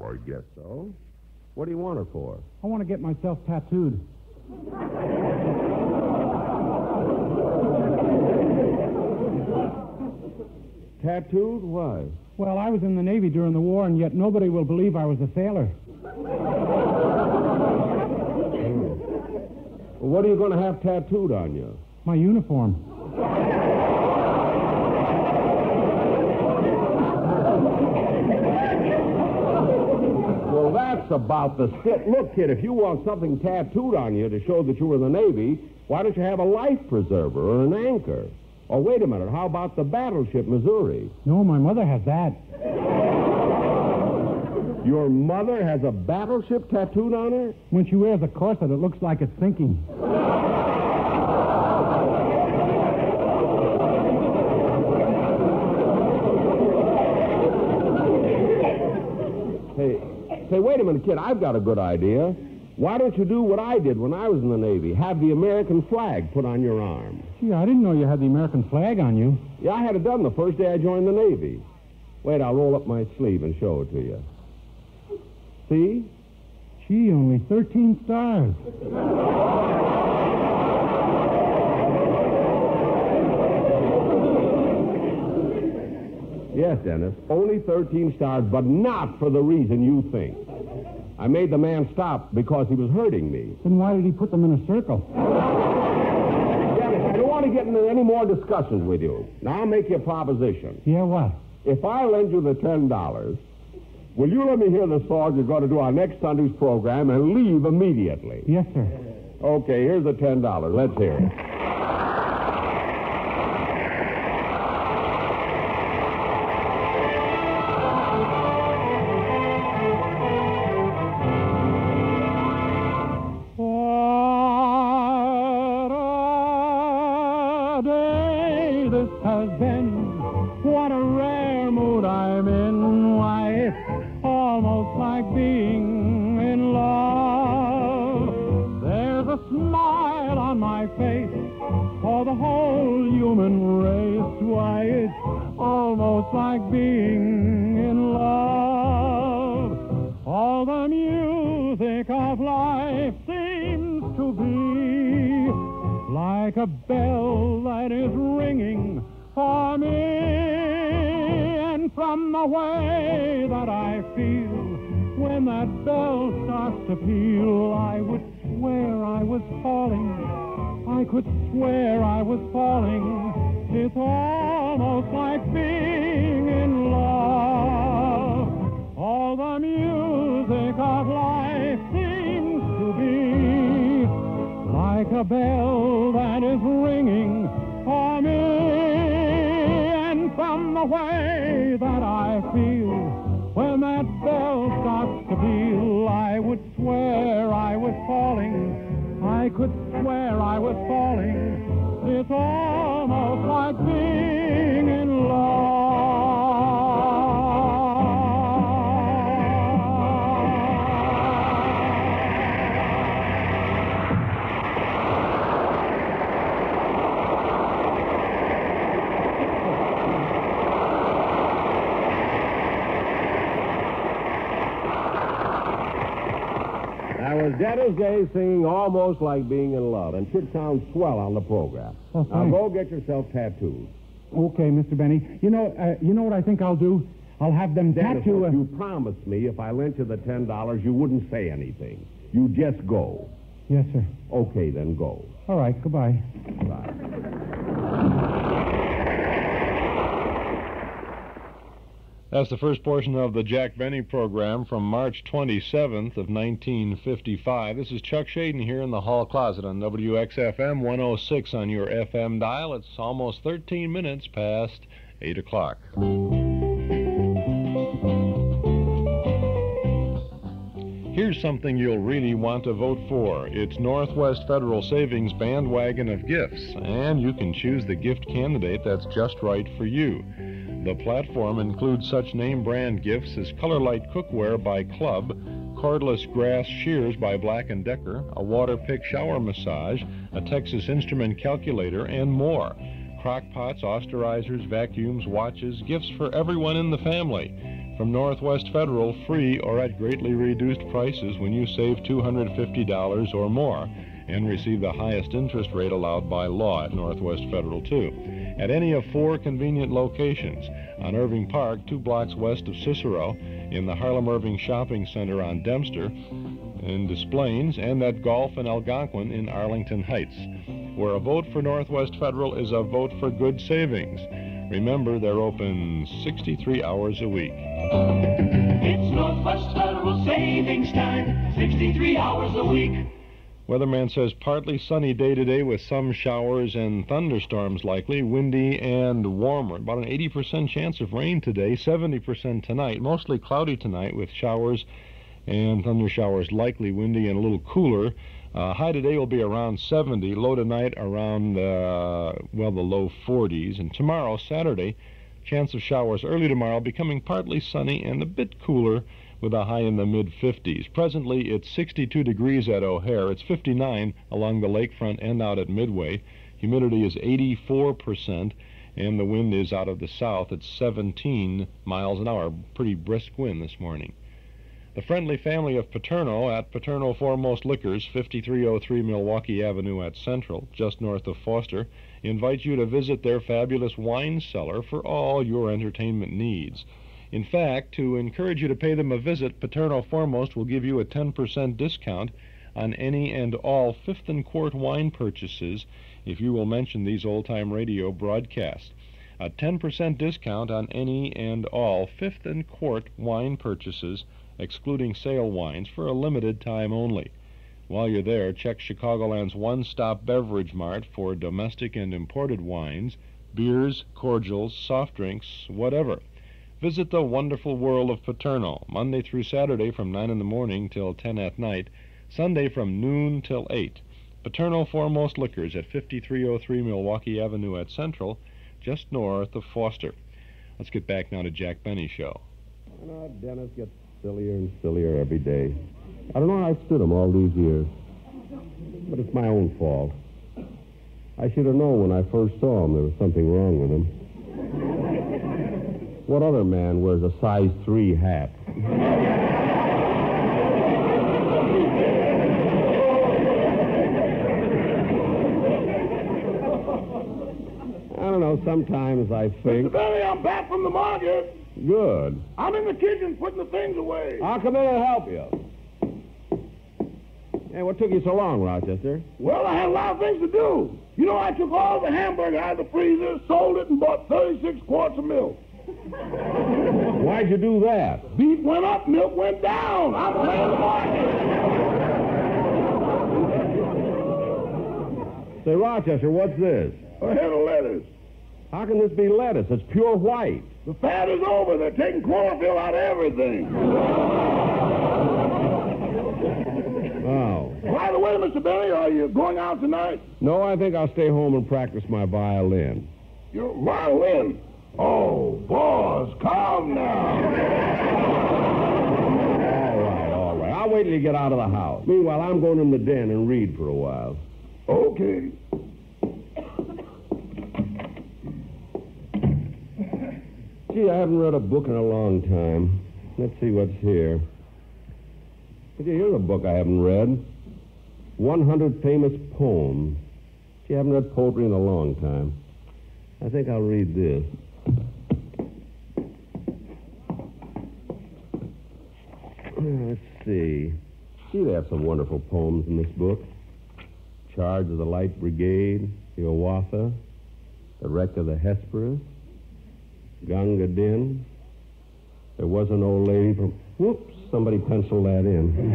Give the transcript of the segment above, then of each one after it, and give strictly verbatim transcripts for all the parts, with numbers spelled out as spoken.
I guess so. What do you want it for? I want to get myself tattooed. Tattooed? Why? Well, I was in the Navy during the war, and yet nobody will believe I was a sailor. Well, what are you going to have tattooed on you? My uniform. Well, that's about the stick. Look, kid, if you want something tattooed on you to show that you were in the Navy, why don't you have a life preserver or an anchor? Or wait a minute, how about the battleship Missouri? No, my mother has that. Your mother has a battleship tattooed on her? When she wears a corset, it looks like it's sinking. Hey, say, wait a minute, kid, I've got a good idea. Why don't you do what I did when I was in the Navy? Have the American flag put on your arm. Gee, I didn't know you had the American flag on you. Yeah, I had it done the first day I joined the Navy. Wait, I'll roll up my sleeve and show it to you. See? Gee, only thirteen stars. Yes, Dennis, only thirteen stars, but not for the reason you think. I made the man stop because he was hurting me. Then why did he put them in a circle? Dennis, I don't want to get into any more discussions with you. Now I'll make you a proposition. Yeah, what? If I lend you the ten dollars, will you let me hear the song you're going to do on next Sunday's program and leave immediately? Yes, sir. Okay, here's the ten dollars. Let's hear it. A bell that is ringing for me, and from the way that I feel when that bell starts to peal, I would swear I was falling. I could swear I was falling. It's almost like being in love. All the music of life seems to be like a bell that is ringing for me, and from the way that I feel when that bell starts to peal, I would swear I was falling. I could swear I was falling. It's almost like being in love. Dennis Day singing Almost Like Being in Love, and should sound swell on the program. Oh, now go get yourself tattooed. Okay, Mister Benny. You know, uh, you know what I think I'll do? I'll have them Dennis, tattoo. Uh... you promised me if I lent you the ten dollars, you wouldn't say anything. You just go. Yes, sir. Okay, then go. All right. Goodbye. Bye. That's the first portion of the Jack Benny program from March twenty-seventh of nineteen fifty-five. This is Chuck Shaden here in the hall closet on W X F M one oh six on your F M dial. It's almost thirteen minutes past eight o'clock. Here's something you'll really want to vote for. It's Northwest Federal Savings Bandwagon of Gifts, and you can choose the gift candidate that's just right for you. The platform includes such name brand gifts as Color Light Cookware by Club, cordless grass shears by Black and Decker, a water pick shower massage, a Texas Instrument calculator, and more. Crock pots, austerizers, vacuums, watches, gifts for everyone in the family. from Northwest Federal, free or at greatly reduced prices when you save two hundred fifty dollars or more, and receive the highest interest rate allowed by law at Northwest Federal, too. At any of four convenient locations: on Irving Park, two blocks west of Cicero, in the Harlem-Irving Shopping Center on Dempster, in Des Plaines, and at Golf and Algonquin in Arlington Heights, where a vote for Northwest Federal is a vote for good savings. Remember, they're open sixty-three hours a week. It's Northwest Federal Savings Time, sixty-three hours a week. Weatherman says partly sunny day today with some showers and thunderstorms likely, windy and warmer. About an eighty percent chance of rain today, seventy percent tonight. Mostly cloudy tonight with showers and thunder showers likely, windy and a little cooler. Uh, high today will be around seventy, low tonight around, uh, well, the low forties. And tomorrow, Saturday, chance of showers early tomorrow, becoming partly sunny and a bit cooler with a high in the mid fifties. Presently, it's sixty-two degrees at O'Hare. It's fifty-nine along the lakefront and out at Midway. Humidity is eighty-four percent, and the wind is out of the south at seventeen miles an hour. Pretty brisk wind this morning. The friendly family of Paterno at Paterno Foremost Liquors, fifty-three oh three Milwaukee Avenue at Central, just north of Foster, invite you to visit their fabulous wine cellar for all your entertainment needs. In fact, to encourage you to pay them a visit, Paterno Foremost will give you a ten percent discount on any and all fifth and quart wine purchases if you will mention these old-time radio broadcasts. A ten percent discount on any and all fifth and quart wine purchases, excluding sale wines, for a limited time only. While you're there, check Chicagoland's one-stop beverage mart for domestic and imported wines, beers, cordials, soft drinks, whatever. Visit the wonderful world of Paterno, Monday through Saturday from nine in the morning till ten at night, Sunday from noon till eight. Paterno Foremost Liquors at fifty-three oh three Milwaukee Avenue at Central, just north of Foster. Let's get back now to Jack Benny's show. You know, Dennis gets sillier and sillier every day. I don't know how I stood him all these years, but it's my own fault. I should have known when I first saw him there was something wrong with him. What other man wears a size three hat? I don't know, sometimes I think... Mister Benny, I'm back from the market. Good. I'm in the kitchen putting the things away. I'll come in and help you. Hey, what took you so long, Rochester? Well, I had a lot of things to do. You know, I took all the hamburger out of the freezer, sold it, and bought thirty-six quarts of milk. Why'd you do that? Beef went up, milk went down. I'm playing the market. Say, Rochester, what's this? A head of lettuce. How can this be lettuce? It's pure white. The fat is over. They're taking chlorophyll out of everything. Oh. By the way, Mister Benny, are you going out tonight? No, I think I'll stay home and practice my violin. Your violin? Oh, boss, calm now. All right, all right. I'll wait till you get out of the house. Meanwhile, I'm going in the den and read for a while. Okay. Gee, I haven't read a book in a long time. Let's see what's here. Gee, here's a book I haven't read. one hundred Famous Poems. Gee, I haven't read poetry in a long time. I think I'll read this. Let's see. Gee, they have some wonderful poems in this book. Charge of the Light Brigade, the Owasso, the Wreck of the Hesperus, Gunga Din. There was an old lady from... Whoops, somebody penciled that in.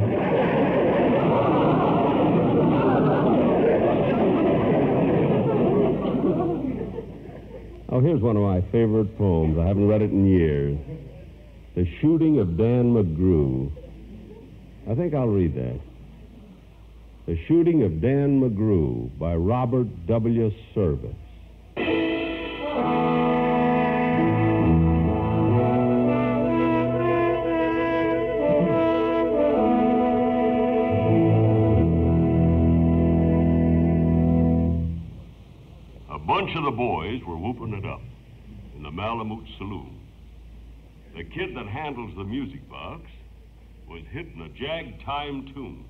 Oh, here's one of my favorite poems. I haven't read it in years. The Shooting of Dan McGrew. I think I'll read that. The Shooting of Dan McGrew by Robert W. Service. A bunch of the boys were whooping it up in the Malamute Saloon. They the kid that handles the music box was hitting a jag time tune.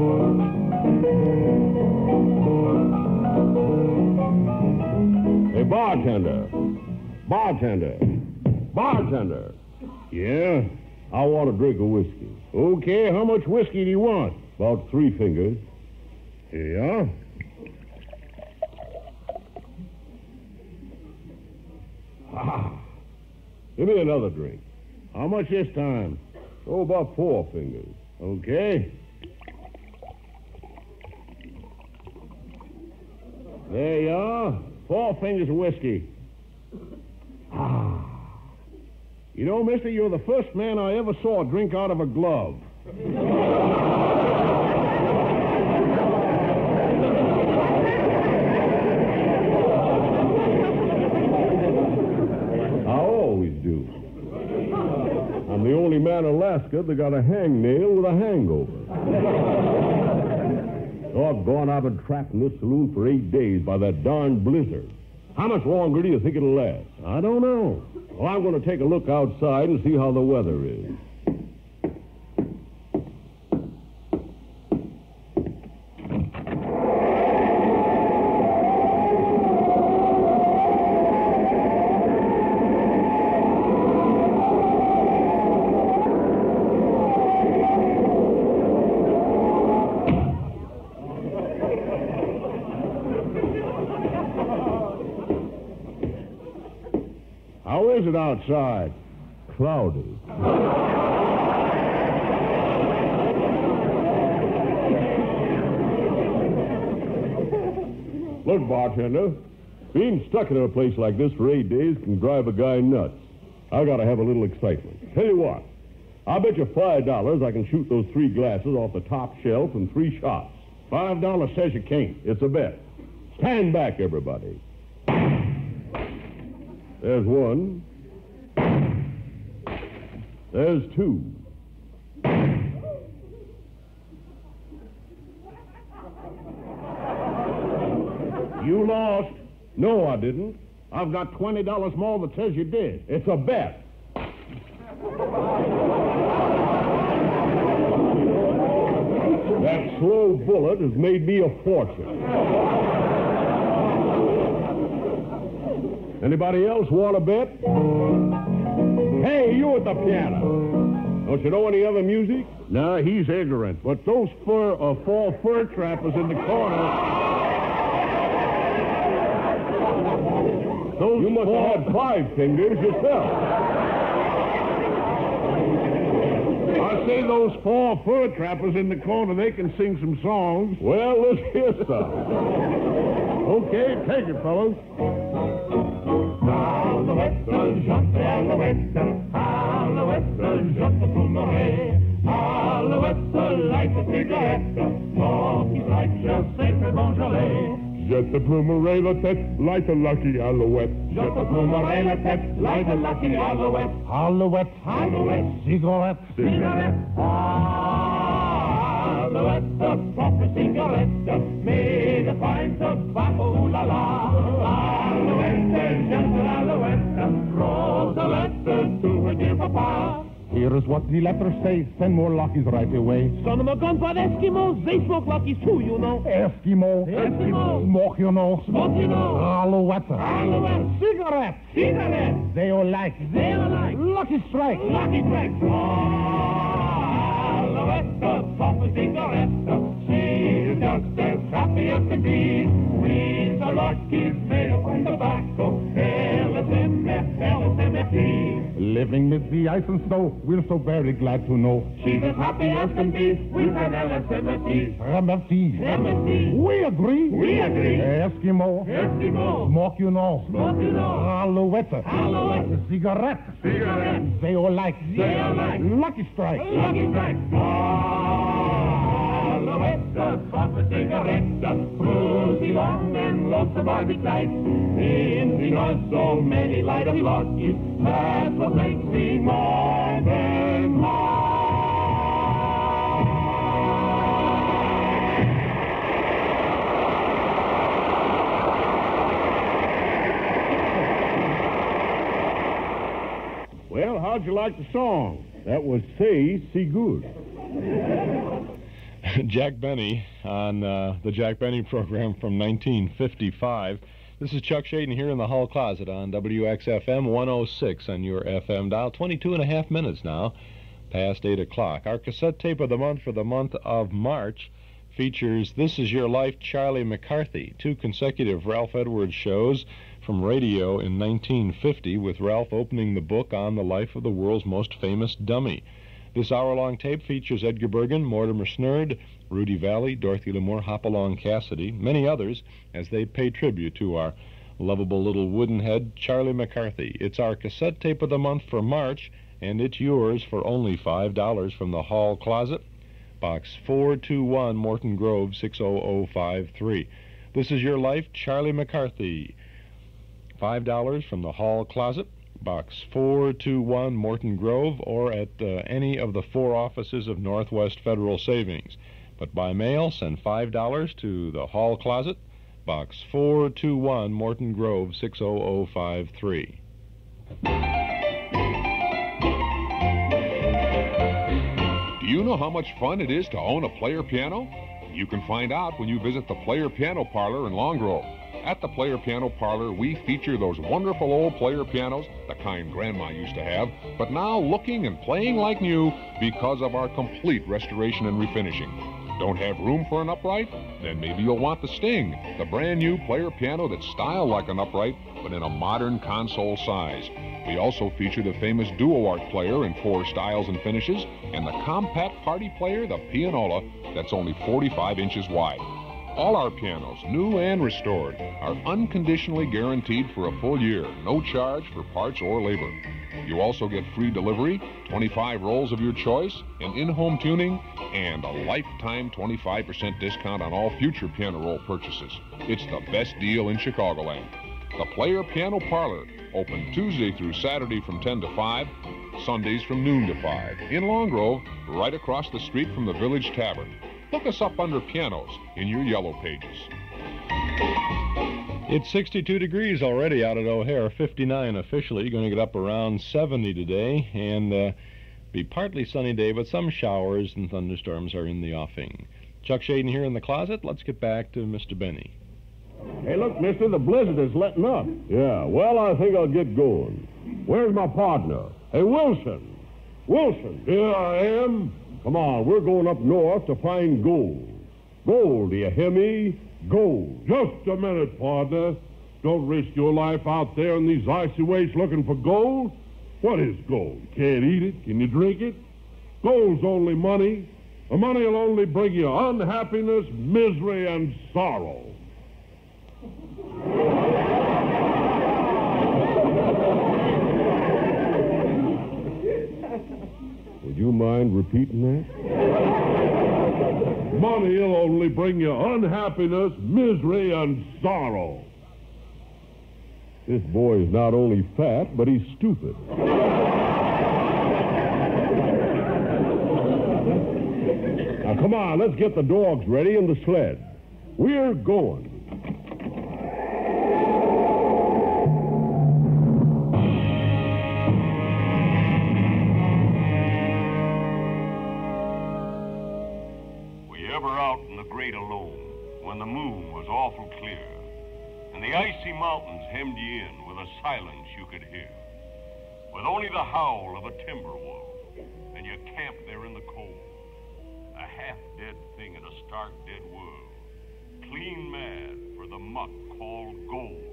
Hey, bartender. Bartender. Bartender. Yeah? I want a drink of whiskey. Okay, how much whiskey do you want? About three fingers. Here you are. Ah. Give me another drink. How much this time? Oh, about four fingers. Okay. There you are. Four fingers of whiskey. Ah. You know, mister, you're the first man I ever saw drink out of a glove. I always do. I'm the only man in Alaska that got a hangnail with a hangover. Doggone, I've been trapped in this saloon for eight days by that darn blizzard. How much longer do you think it'll last? I don't know. Well, I'm going to take a look outside and see how the weather is. How is it outside? Cloudy. Look, bartender, being stuck in a place like this for eight days can drive a guy nuts. I gotta have a little excitement. Tell you what, I'll bet you five dollars I can shoot those three glasses off the top shelf in three shots. Five dollars says you can't. It's a bet. Stand back, everybody. There's one. There's two. You lost. No, I didn't. I've got twenty dollars more that says you did. It's a bet. That slow bullet has made me a fortune. Anybody else want to bet? Hey, you at the piano. Don't you know any other music? No, he's ignorant. But those fur, uh, four fur trappers in the corner... Those You must four... have had five fingers yourself. I say those four fur trappers in the corner, they can sing some songs. Well, let's hear some. Okay, take it, fellas. Alouette, chante alouette, alouette, chante pour Marais. Alouette, light a cigarette, smoky like just say Beaujolais. Jette plumerai la tête, like a lucky alouette. Jette plumerai la tête, like a lucky alouette. Alouette, Alouette, cigarette, cigarette. Alouette, the proper cigarette, made of fine tobacco, ooh la la. Alouette, gentle alouette, Rosalette, to her dear papa. Here is what the letters say. Send more luckies right away. Son of a gun for Eskimos. They smoke luckies too, you know. Eskimo. Eskimo. Smoke, you know. Smoke, you know. Alouette. Alouette. Cigarette. Cigarette. They all like. They all like. Lucky strike. Lucky strike. Alouette, the proper cigarette. She's just as happy as can be. With the luckies made of fine tobacco. L S M F, L S M F T. Living with the ice and snow, we're so very glad to know. She's as happy as can be with an L S M F T. M F T. M F T. We agree. We agree. Eskimo. Eskimo. Smoke, you know. Smoke, you know. Alouette. Alouette. Cigarette. Cigarette. They all like. They all like. Lucky strike. Lucky strike. Alouette, the proper cigarette. Fruity long and lonesome by the night. In the noise so many light of luckies. That's what makes me more than more. Well, how'd you like the song? That was Say, See Good. Jack Benny on uh, the Jack Benny program from nineteen fifty-five. This is Chuck Shaden here in the Hall Closet on W X F M one oh six on your F M dial. twenty-two and a half minutes now, past eight o'clock. Our cassette tape of the month for the month of March features This Is Your Life, Charlie McCarthy, two consecutive Ralph Edwards shows from radio in nineteen fifty, with Ralph opening the book on the life of the world's most famous dummy. This hour-long tape features Edgar Bergen, Mortimer Snerd, Rudy Valley, Dorothy Lamour, Hopalong Cassidy, many others, as they pay tribute to our lovable little wooden head, Charlie McCarthy. It's our cassette tape of the month for March, and it's yours for only five dollars from the Hall Closet, Box four two one, Morton Grove, six oh oh five three. This Is Your Life, Charlie McCarthy. five dollars from the Hall Closet, Box four two one, Morton Grove, or at uh, any of the four offices of Northwest Federal Savings. But by mail, send five dollars to the Hall Closet, Box four two one, Morton Grove, six oh oh five three. Do you know how much fun it is to own a player piano? You can find out when you visit the Player Piano Parlor in Long Grove. At the Player Piano Parlor, we feature those wonderful old player pianos, the kind Grandma used to have, but now looking and playing like new because of our complete restoration and refinishing. Don't have room for an upright? Then maybe you'll want the Sting, the brand new player piano that's styled like an upright, but in a modern console size. We also feature the famous Duo Art player in four styles and finishes, and the compact party player, the Pianola, that's only forty-five inches wide. All our pianos, new and restored, are unconditionally guaranteed for a full year, no charge for parts or labor. You also get free delivery, twenty-five rolls of your choice, an in-home tuning, and a lifetime twenty-five percent discount on all future piano roll purchases. It's the best deal in Chicagoland. The Player Piano Parlor, open Tuesday through Saturday from ten to five, Sundays from noon to five, in Long Grove, right across the street from the Village Tavern. Look us up under pianos in your yellow pages. It's sixty-two degrees already out at O'Hare, fifty-nine officially. Going to get up around seventy today, and uh, be partly sunny day, but some showers and thunderstorms are in the offing. Chuck Shaden here in the closet. Let's get back to Mister Benny. Hey, look, mister, the blizzard is letting up. Yeah, well, I think I'll get going. Where's my partner? Hey, Wilson. Wilson. Here I am. Come on, we're going up north to find gold. Gold, do you hear me? Gold. Just a minute, partner. Don't risk your life out there in these icy wastes looking for gold. What is gold? Can't eat it? Can you drink it? Gold's only money. The money will only bring you unhappiness, misery, and sorrow. Would you mind repeating that? Money will only bring you unhappiness, misery, and sorrow. This boy is not only fat, but he's stupid. Now, come on, let's get the dogs ready and the sled. We're going. Alone, when the moon was awful clear, and the icy mountains hemmed you in with a silence you could hear, with only the howl of a timber wolf, and you camped there in the cold, a half-dead thing in a stark dead world, clean mad for the muck called gold.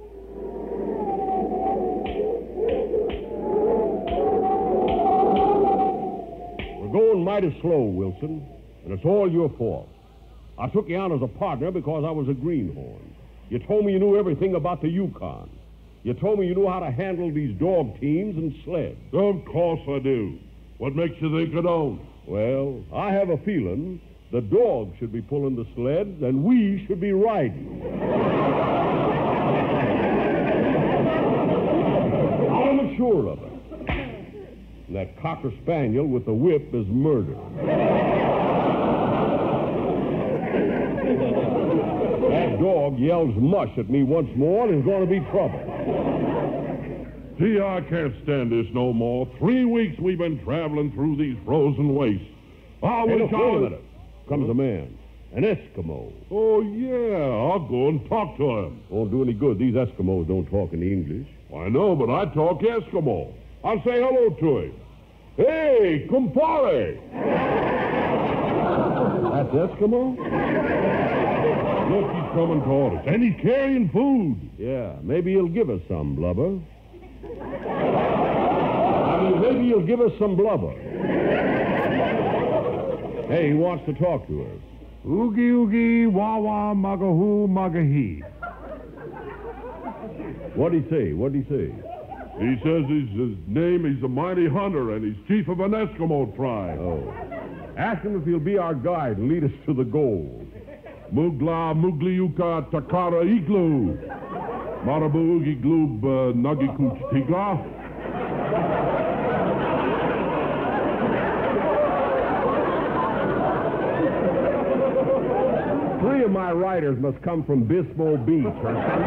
We're going mighty slow, Wilson, and it's all your fault. I took you on as a partner because I was a greenhorn. You told me you knew everything about the Yukon. You told me you knew how to handle these dog teams and sleds. Of course I do. What makes you think I don't? Well, I have a feeling the dogs should be pulling the sleds and we should be riding. I'm sure of it. And that cocker spaniel with the whip is murder. That dog yells mush at me once more and is going to be trouble. Gee, I can't stand this no more. Three weeks we've been traveling through these frozen wastes. I Hey, wish look, I wait a was... minute. Comes a man. An Eskimo. Oh, yeah. I'll go and talk to him. Won't do any good. These Eskimos don't talk any English. I know, but I talk Eskimo. I'll say hello to him. Hey, kumpare. That's Eskimo? Look, he's coming toward us. And he's carrying food. Yeah, maybe he'll give us some blubber. I mean, maybe he'll give us some blubber. Hey, he wants to talk to us. Oogie oogie, wah wah, magahoo, magahi. What'd he say? What'd he say? He says his, his name, he's a mighty hunter, and he's chief of an Eskimo tribe. Oh. Ask him if he'll be our guide and lead us to the goal. Mugla Mugliuka Takara Iglu. Marabu Ugi Gloob uh, Nagikuch Tigla. Three of my riders must come from Bismo Beach or something.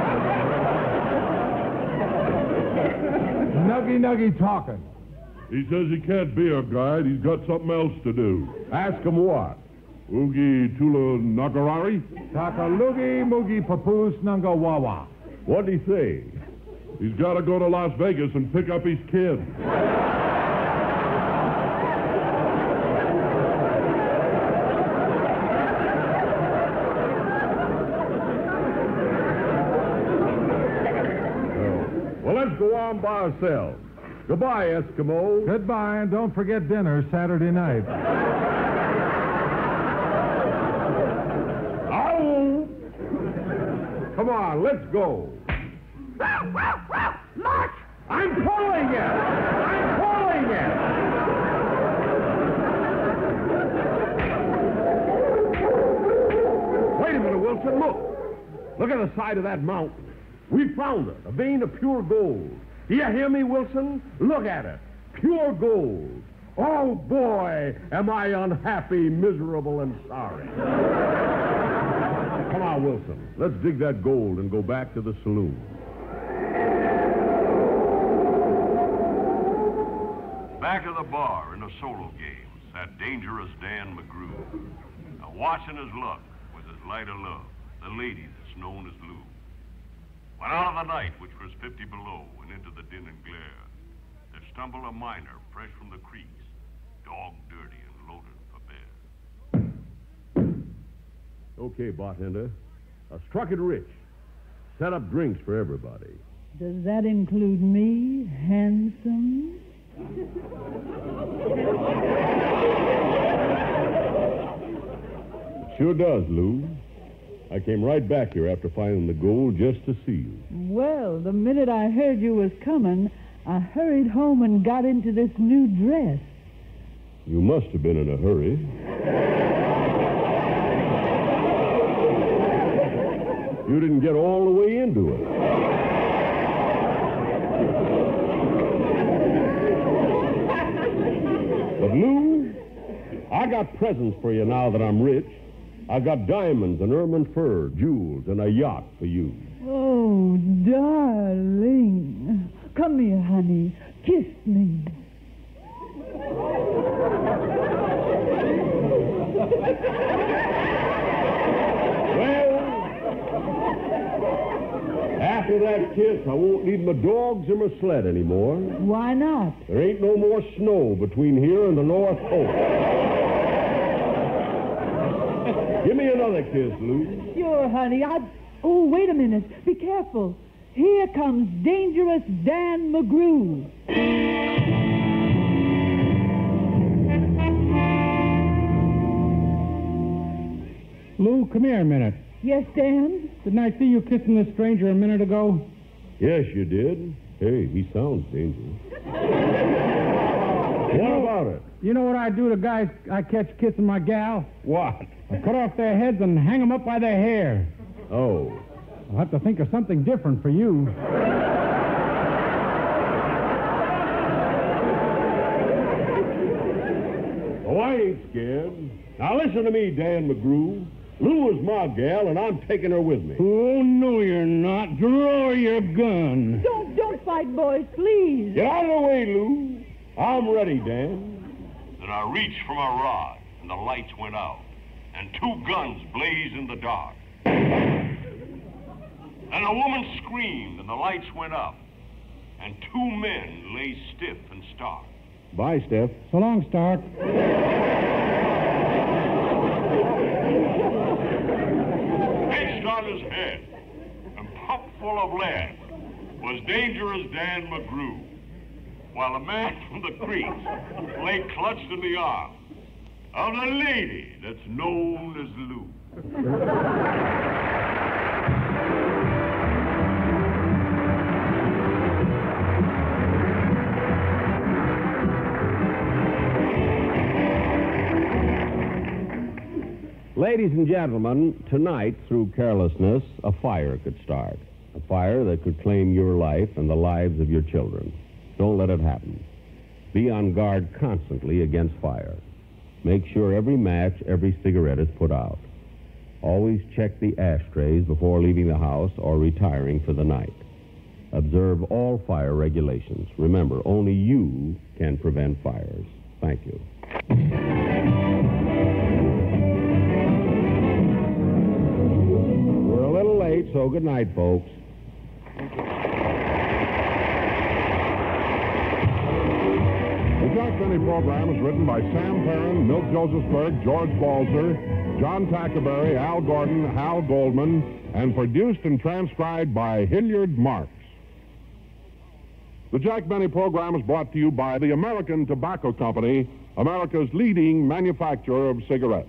Nuggy nuggy talking. He says he can't be our guide. He's got something else to do. Ask him what? Ugi Tula Nagarari? Takalugi mugi papoose nunga wawa. What'd he say? He's got to go to Las Vegas and pick up his kid. Well, let's go on by ourselves. Goodbye, Eskimo. Goodbye, and don't forget dinner Saturday night. Oh! Come on, let's go. March! I'm pulling it! I'm pulling it! Wait a minute, Wilson. Look. Look at the side of that mountain. We found it, a vein of pure gold. Do you hear me, Wilson? Look at it. Pure gold. Oh, boy, am I unhappy, miserable, and sorry. Come on, Wilson. Let's dig that gold and go back to the saloon. Back of the bar in the solo games, that dangerous Dan McGrew. Now watching his luck with his light of love, the lady that's known as Lou. When out of the night, which was fifty below, and into the din and glare, there stumbled a miner fresh from the creeks, dog dirty and loaded for bear. Okay, bartender. I struck it rich. Set up drinks for everybody. Does that include me, handsome? Sure does, Lou. I came right back here after finding the gold just to see you. Well, the minute I heard you was coming, I hurried home and got into this new dress. You must have been in a hurry. You didn't get all the way into it. But, Lou, I got presents for you now that I'm rich. I've got diamonds and ermine fur, jewels, and a yacht for you. Oh, darling. Come here, honey. Kiss me. Well, after that kiss, I won't need my dogs or my sled anymore. Why not? There ain't no more snow between here and the North Pole. Give me another kiss, Lou. Sure, honey. I... Oh, wait a minute. Be careful. Here comes dangerous Dan McGrew. Lou, come here a minute. Yes, Dan? Didn't I see you kissing this stranger a minute ago? Yes, you did. Hey, he sounds dangerous. What about it? You know what I do to guys I catch kissing my gal? What? I cut off their heads and hang them up by their hair. Oh. I'll have to think of something different for you. Oh, I ain't scared. Now listen to me, Dan McGrew. Lou is my gal, and I'm taking her with me. Oh, no, you're not. Draw your gun. Don't, don't fight, boys, please. Get out of the way, Lou. I'm ready, Dan. Then I reached for my rod, and the lights went out, and two guns blazed in the dark. And a woman screamed, and the lights went up, and two men lay stiff and stark. Bye, Steph. So long, Stark. Pitched on his head and pumped full of lead was dangerous Dan McGrew, while a man from the creeks lay clutched in the arms of the lady that's known as Lou. Ladies and gentlemen, tonight, through carelessness, a fire could start. A fire that could claim your life and the lives of your children. Don't let it happen. Be on guard constantly against fire. Make sure every match, every cigarette is put out. Always check the ashtrays before leaving the house or retiring for the night. Observe all fire regulations. Remember, only you can prevent fires. Thank you. We're a little late, so good night, folks. The Jack Benny program is written by Sam Perrin, Milt Josephsberg, George Balzer, John Tackerberry, Al Gordon, Hal Goldman, and produced and transcribed by Hilliard Marks. The Jack Benny program is brought to you by the American Tobacco Company, America's leading manufacturer of cigarettes.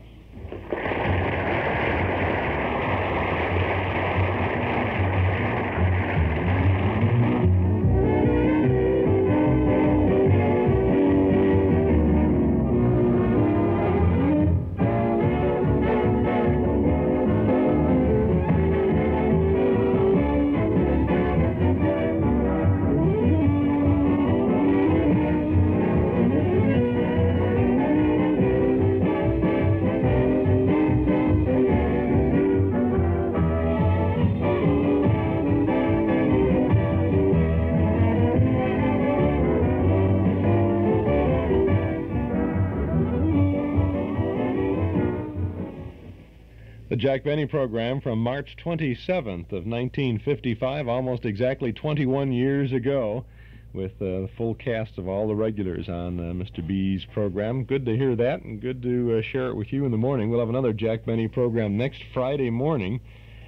The Jack Benny program from March twenty-seventh of nineteen fifty-five, almost exactly twenty-one years ago, with uh, the full cast of all the regulars on uh, Mister B's program. Good to hear that, and good to uh, share it with you in the morning. We'll have another Jack Benny program next Friday morning,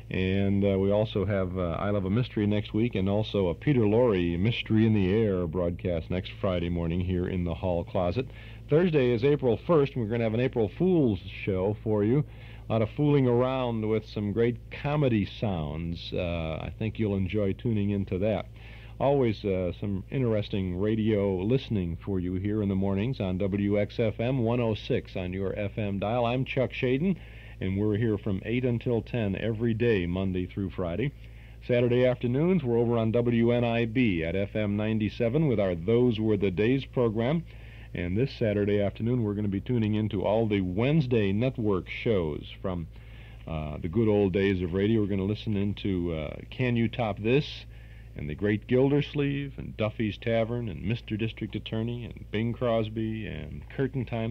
and uh, we also have uh, I Love a Mystery next week, and also a Peter Lorre Mystery in the Air broadcast next Friday morning here in the hall closet. Thursday is April first, and we're going to have an April Fool's show for you. A lot of fooling around with some great comedy sounds. Uh, I think you'll enjoy tuning into that. Always uh, some interesting radio listening for you here in the mornings on W X F M one oh six on your F M dial. I'm Chuck Shaden, and we're here from eight until ten every day, Monday through Friday. Saturday afternoons, we're over on W N I B at F M ninety-seven with our Those Were the Days program. And this Saturday afternoon, we're going to be tuning into all the Wednesday network shows from uh, the good old days of radio. We're going to listen into uh, Can You Top This? And The Great Gildersleeve, and Duffy's Tavern, and Mister District Attorney, and Bing Crosby, and Curtain Time.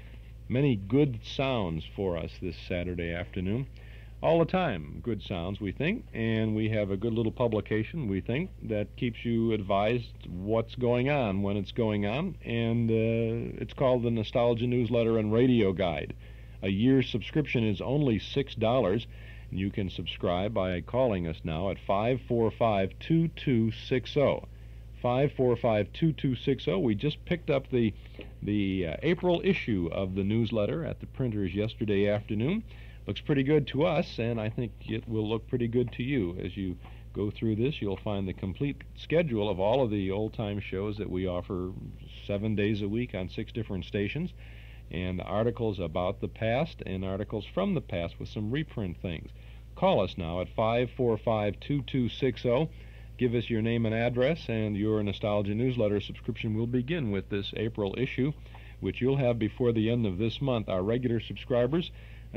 Many good sounds for us this Saturday afternoon. All the time, good sounds, we think, and we have a good little publication, we think, that keeps you advised what's going on when it's going on, and uh, it's called the Nostalgia Newsletter and Radio Guide. A year's subscription is only six dollars, and you can subscribe by calling us now at five four five, two two six zero. five four five, two two six zero. We just picked up the, the uh, April issue of the newsletter at the printers yesterday afternoon. Looks pretty good to us, and I think it will look pretty good to you. As you go through this, you'll find the complete schedule of all of the old-time shows that we offer seven days a week on six different stations, and articles about the past and articles from the past with some reprint things. Call us now at five four five, two two six zero. Give us your name and address, and your Nostalgia Newsletter subscription will begin with this April issue, which you'll have before the end of this month. Our regular subscribers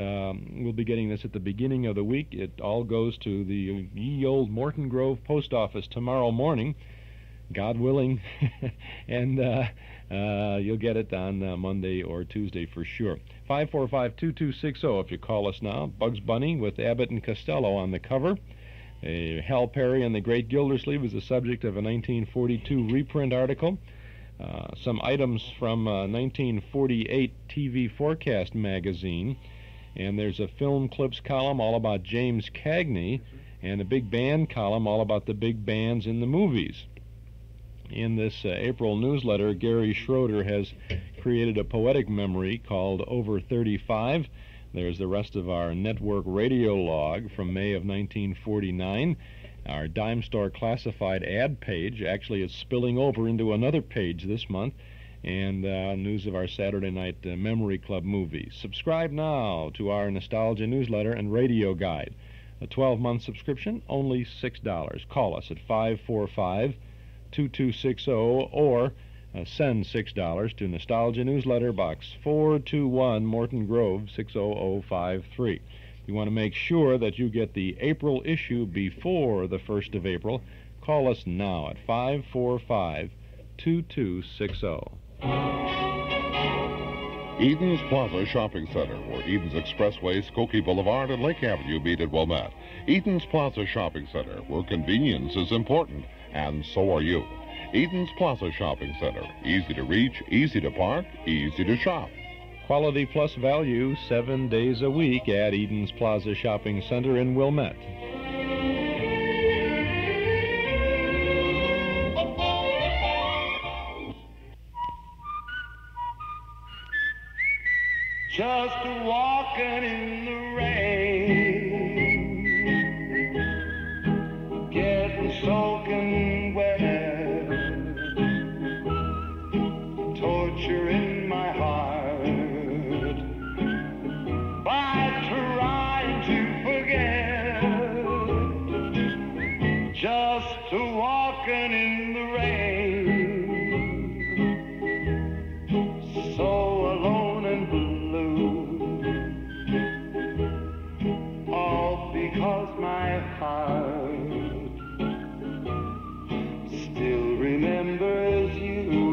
Um, we'll be getting this at the beginning of the week. It all goes to the ye old Morton Grove Post Office tomorrow morning. God willing, and uh, uh, you'll get it on uh, Monday or Tuesday for sure. five four five, two two six zero if you call us now. Bugs Bunny with Abbott and Costello on the cover. A Hal Perry and the Great Gildersleeve is the subject of a nineteen forty-two reprint article. Uh, some items from uh, nineteen forty-eight T V Forecast magazine. And there's a film clips column all about James Cagney, and a big band column all about the big bands in the movies. In this uh, April newsletter, Gary Schroeder has created a poetic memory called Over thirty-five. There's the rest of our network radio log from May of nineteen forty-nine. Our dime store classified ad page actually is spilling over into another page this month, and uh, news of our Saturday night uh, Memory Club movies. Subscribe now to our Nostalgia newsletter and radio guide. A twelve-month subscription, only six dollars. Call us at five four five, two two six zero or uh, send six dollars to Nostalgia Newsletter, Box four two one, Morton Grove, six zero zero five three. You want to make sure that you get the April issue before the first of April. Call us now at five four five, two two six zero. Eden's Plaza Shopping Center, where Eden's Expressway, Skokie Boulevard, and Lake Avenue meet at Wilmette. Eden's Plaza Shopping Center, where convenience is important, and so are you. Eden's Plaza Shopping Center, easy to reach, easy to park, easy to shop. Quality plus value seven days a week at Eden's Plaza Shopping Center in Wilmette. Just walking in the rain, getting soaking wet, torture in my heart by trying to forget. Just walking in the rain, so alone and blue. Because my heart still remembers you.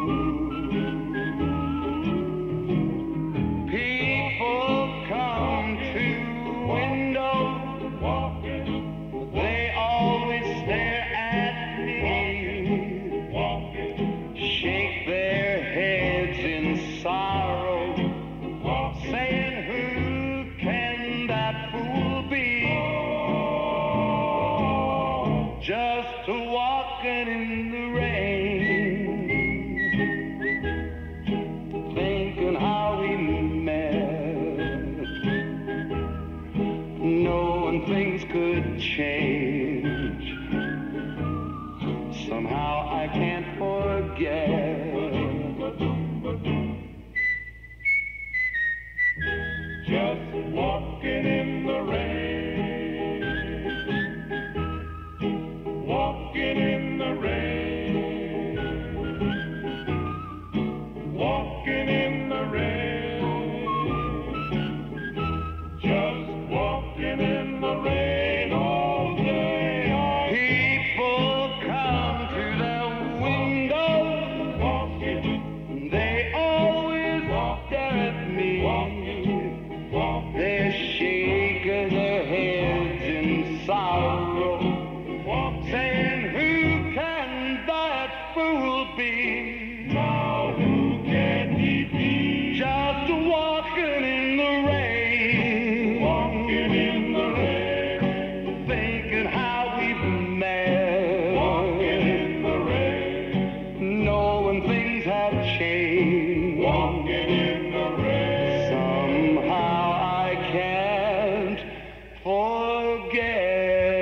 People come to window, they always stare at me, shake their heads in sorrow, saying, who can that fool be? Just walking in the rain, thinking how we met, knowing things could change. Somehow I can't forget. Just walking in the rain, walking in the rain, walking in the rain, just walking in the rain all day. All people come to the window, walking, they always stare at me. They're shaking their heads in sorrow, saying, who can that fool be? Now who can he be? Just walking in the rain, walking in the rain, thinking how we've met, walking in the rain, knowing things have changed, walking in the rain. Somehow I can't forget.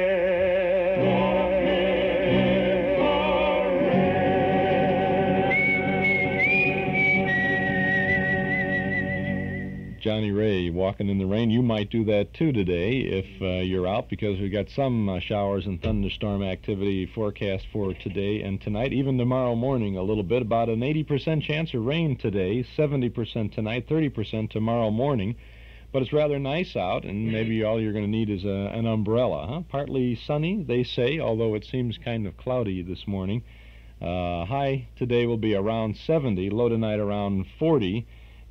Johnny Ray, Walking in the Rain. You might do that too today if uh, you're out, because we've got some uh, showers and thunderstorm activity forecast for today and tonight, even tomorrow morning a little bit. About an eighty percent chance of rain today, seventy percent tonight, thirty percent tomorrow morning. But it's rather nice out, and maybe all you're going to need is a, an umbrella. Huh? Partly sunny, they say, although it seems kind of cloudy this morning. Uh, high today will be around seventy, low tonight around forty,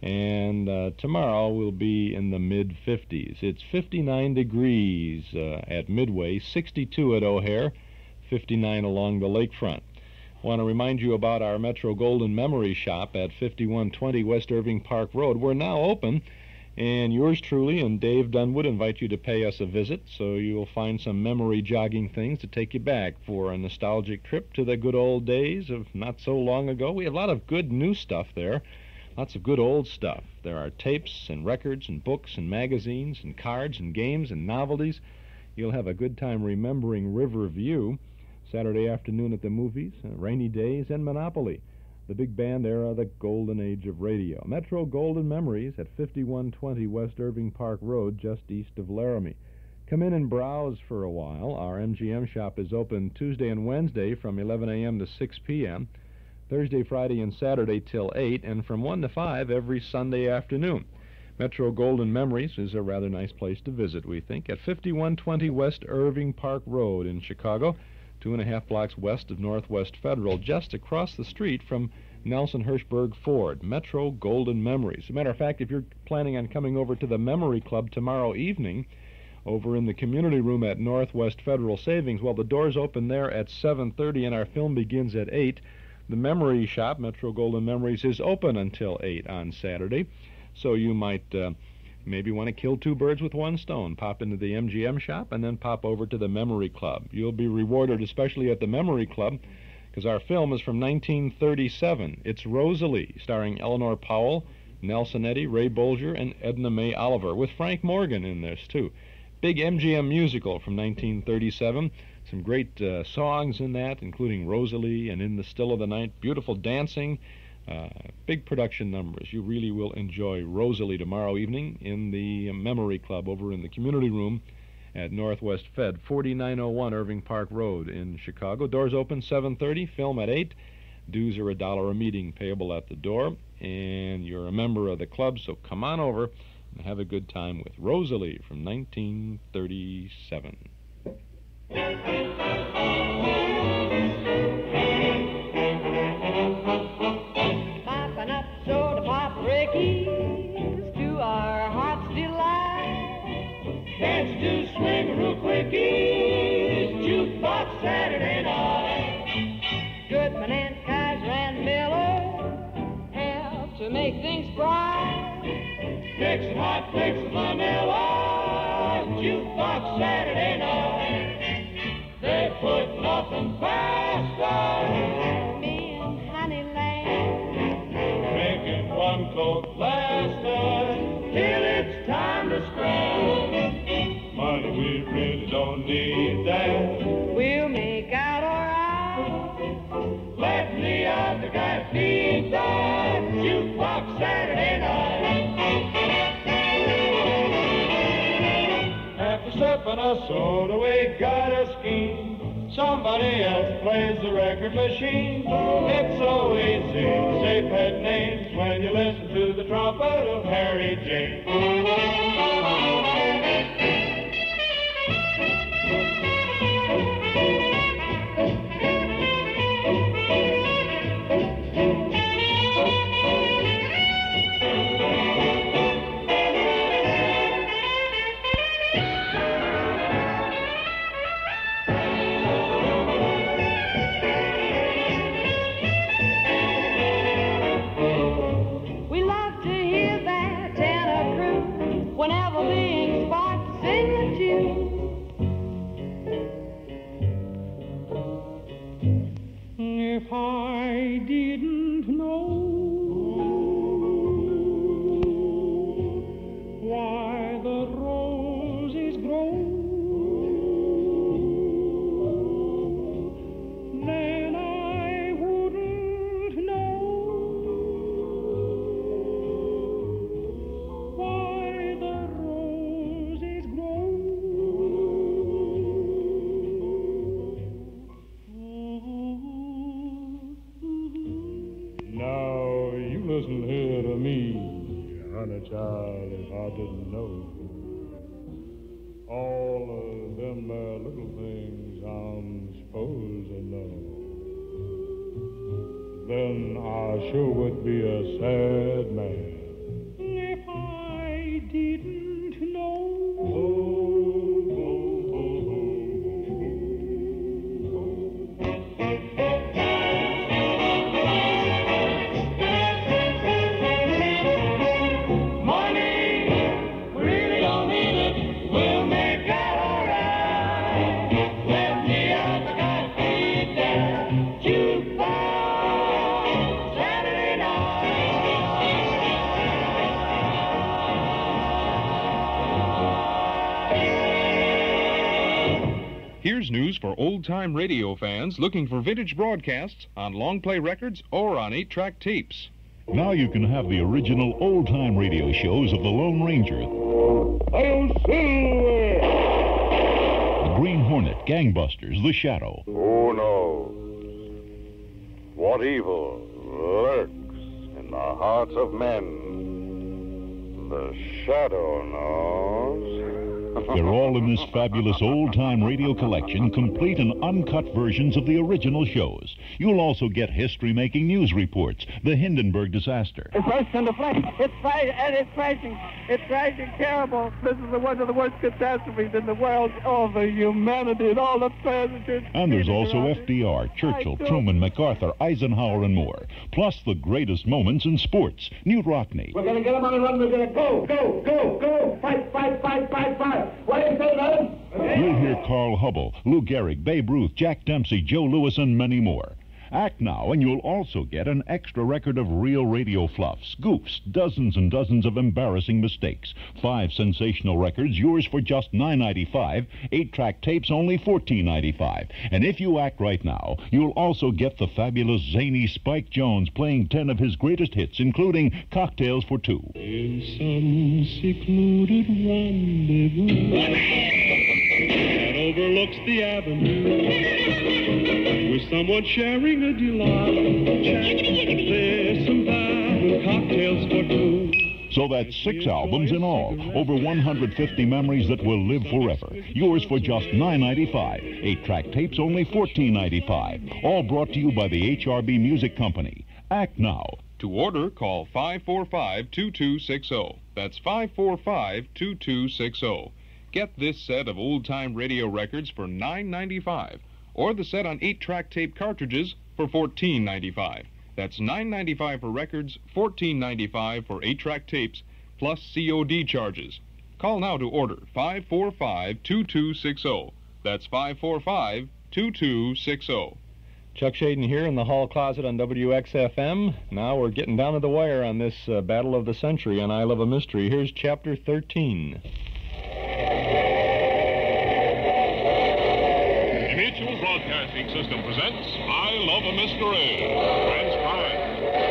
and uh, tomorrow will be in the mid fifties. It's fifty-nine degrees uh, at Midway, sixty-two at O'Hare, fifty-nine along the lakefront. I want to remind you about our Metro Golden Memory Shop at fifty-one twenty West Irving Park Road. We're now open, and yours truly and Dave Dunwood invite you to pay us a visit, so you'll find some memory-jogging things to take you back for a nostalgic trip to the good old days of not so long ago. We have a lot of good new stuff there, lots of good old stuff. There are tapes and records and books and magazines and cards and games and novelties. You'll have a good time remembering Riverview, Saturday afternoon at the movies, uh, Rainy Days, and Monopoly. The big band era, the golden age of radio. Metro Golden Memories at fifty-one twenty West Irving Park Road, just east of Laramie. Come in and browse for a while. Our M G M shop is open Tuesday and Wednesday from eleven a.m. to six p.m., Thursday, Friday, and Saturday till eight, and from one to five every Sunday afternoon. Metro Golden Memories is a rather nice place to visit, we think, at fifty-one twenty West Irving Park Road in Chicago, two and a half blocks west of Northwest Federal, just across the street from Nelson Hirschberg Ford. Metro Golden Memories. As a matter of fact, if you're planning on coming over to the Memory Club tomorrow evening, over in the community room at Northwest Federal Savings, well, the doors open there at seven thirty and our film begins at eight. The Memory Shop, Metro Golden Memories, is open until eight on Saturday, so you might uh, maybe want to kill two birds with one stone. Pop into the M G M shop and then pop over to the Memory Club. You'll be rewarded, especially at the Memory Club, because our film is from nineteen thirty-seven. It's Rosalie, starring Eleanor Powell, Nelson Eddy, Ray Bolger, and Edna Mae Oliver, with Frank Morgan in this, too. Big M G M musical from nineteen thirty-seven. Some great uh, songs in that, including Rosalie and In the Still of the Night. Beautiful dancing. Uh, big production numbers. You really will enjoy Rosalie tomorrow evening in the Memory Club over in the community room at Northwest Fed, forty-nine oh one Irving Park Road in Chicago. Doors open seven thirty, film at eight. Dues are a dollar a meeting, payable at the door. And you're a member of the club, so come on over and have a good time with Rosalie from nineteen thirty-seven. Popping up soda pop rickies to our heart's delight. Dance to swingaroo quickies, jukebox Saturday night. Goodman and Kaiser and Miller help to make things bright. Dixon hot, Dixon vanilla, jukebox Saturday night. They put nothing past us. Me and Honey Lamb, drinking one Coke last night till it's time to scrap. Money, we really don't need that. We'll make out alright. Let the other guy feed that jukebox Saturday night. After sipping a soda, we got a scheme. Somebody else plays the record machine. It's so easy to say pet names when you listen to the trumpet of Harry James. If I didn't know why the roses grow, then I wouldn't know why the roses grow. Now, you listen here to me, honey child, if I didn't know all of them there little things I'm supposed to know. then I sure would be a sad man. If I didn't know. Oh, oh, oh, Money, we really don't need it. We'll make that all right. Let me out the coffee there. Jukebox, Saturday Here's news for old-time radio fans looking for vintage broadcasts on long-play records or on eight-track tapes. Now you can have the original old-time radio shows of the Lone Ranger, Hail Silver! the Green Hornet, Gangbusters, The Shadow, Who knows what evil lurks in the hearts of men? The Shadow knows. They're all in this fabulous old-time radio collection, complete and uncut versions of the original shows. You'll also get history-making news reports, the Hindenburg disaster, It burst into flames. It's crashing, and it's crashing. It's crashing terrible. This is the, one of the worst catastrophes in the world. All the humanity and all the passengers. and there's also F D R, Churchill, Truman, MacArthur, Eisenhower, and more. Plus the greatest moments in sports. Newt Rockney, We're going to get them on the run. We're going to go, go, go, go. Fight, fight, fight, fight, fight. What do you say, madam? you'll hear Carl Hubble, Lou Gehrig, Babe Ruth, Jack Dempsey, Joe Louis, and many more. Act now, and you'll also get an extra record of real radio fluffs, goofs, dozens and dozens of embarrassing mistakes. Five sensational records, yours for just nine ninety-five. Eight-track tapes, only fourteen ninety-five. And if you act right now, you'll also get the fabulous zany Spike Jones playing ten of his greatest hits, including Cocktails for Two. In some secluded rendezvous that overlooks the avenue, with someone sharing a delight, there's some fine cocktails for two. So that's six albums in all, over one hundred fifty memories that will live forever. Yours for just nine ninety-five. Eight-track tapes, only fourteen ninety-five. All brought to you by the H R B Music Company. Act now. To order, call five four five, two two six zero. That's five four five, two two six zero. Get this set of old-time radio records for nine ninety-five, or the set on eight-track tape cartridges for fourteen ninety-five. That's nine ninety-five for records, fourteen ninety-five for eight-track tapes, plus C O D charges. Call now to order five four five, two two six zero. That's five four five, two two six zero. Chuck Shaden here in the hall closet on W X F M. Now we're getting down to the wire on this uh, battle of the century on I Love a Mystery. Here's Chapter thirteen. The Mutual Broadcasting System presents I Love a Mystery. Transcribed.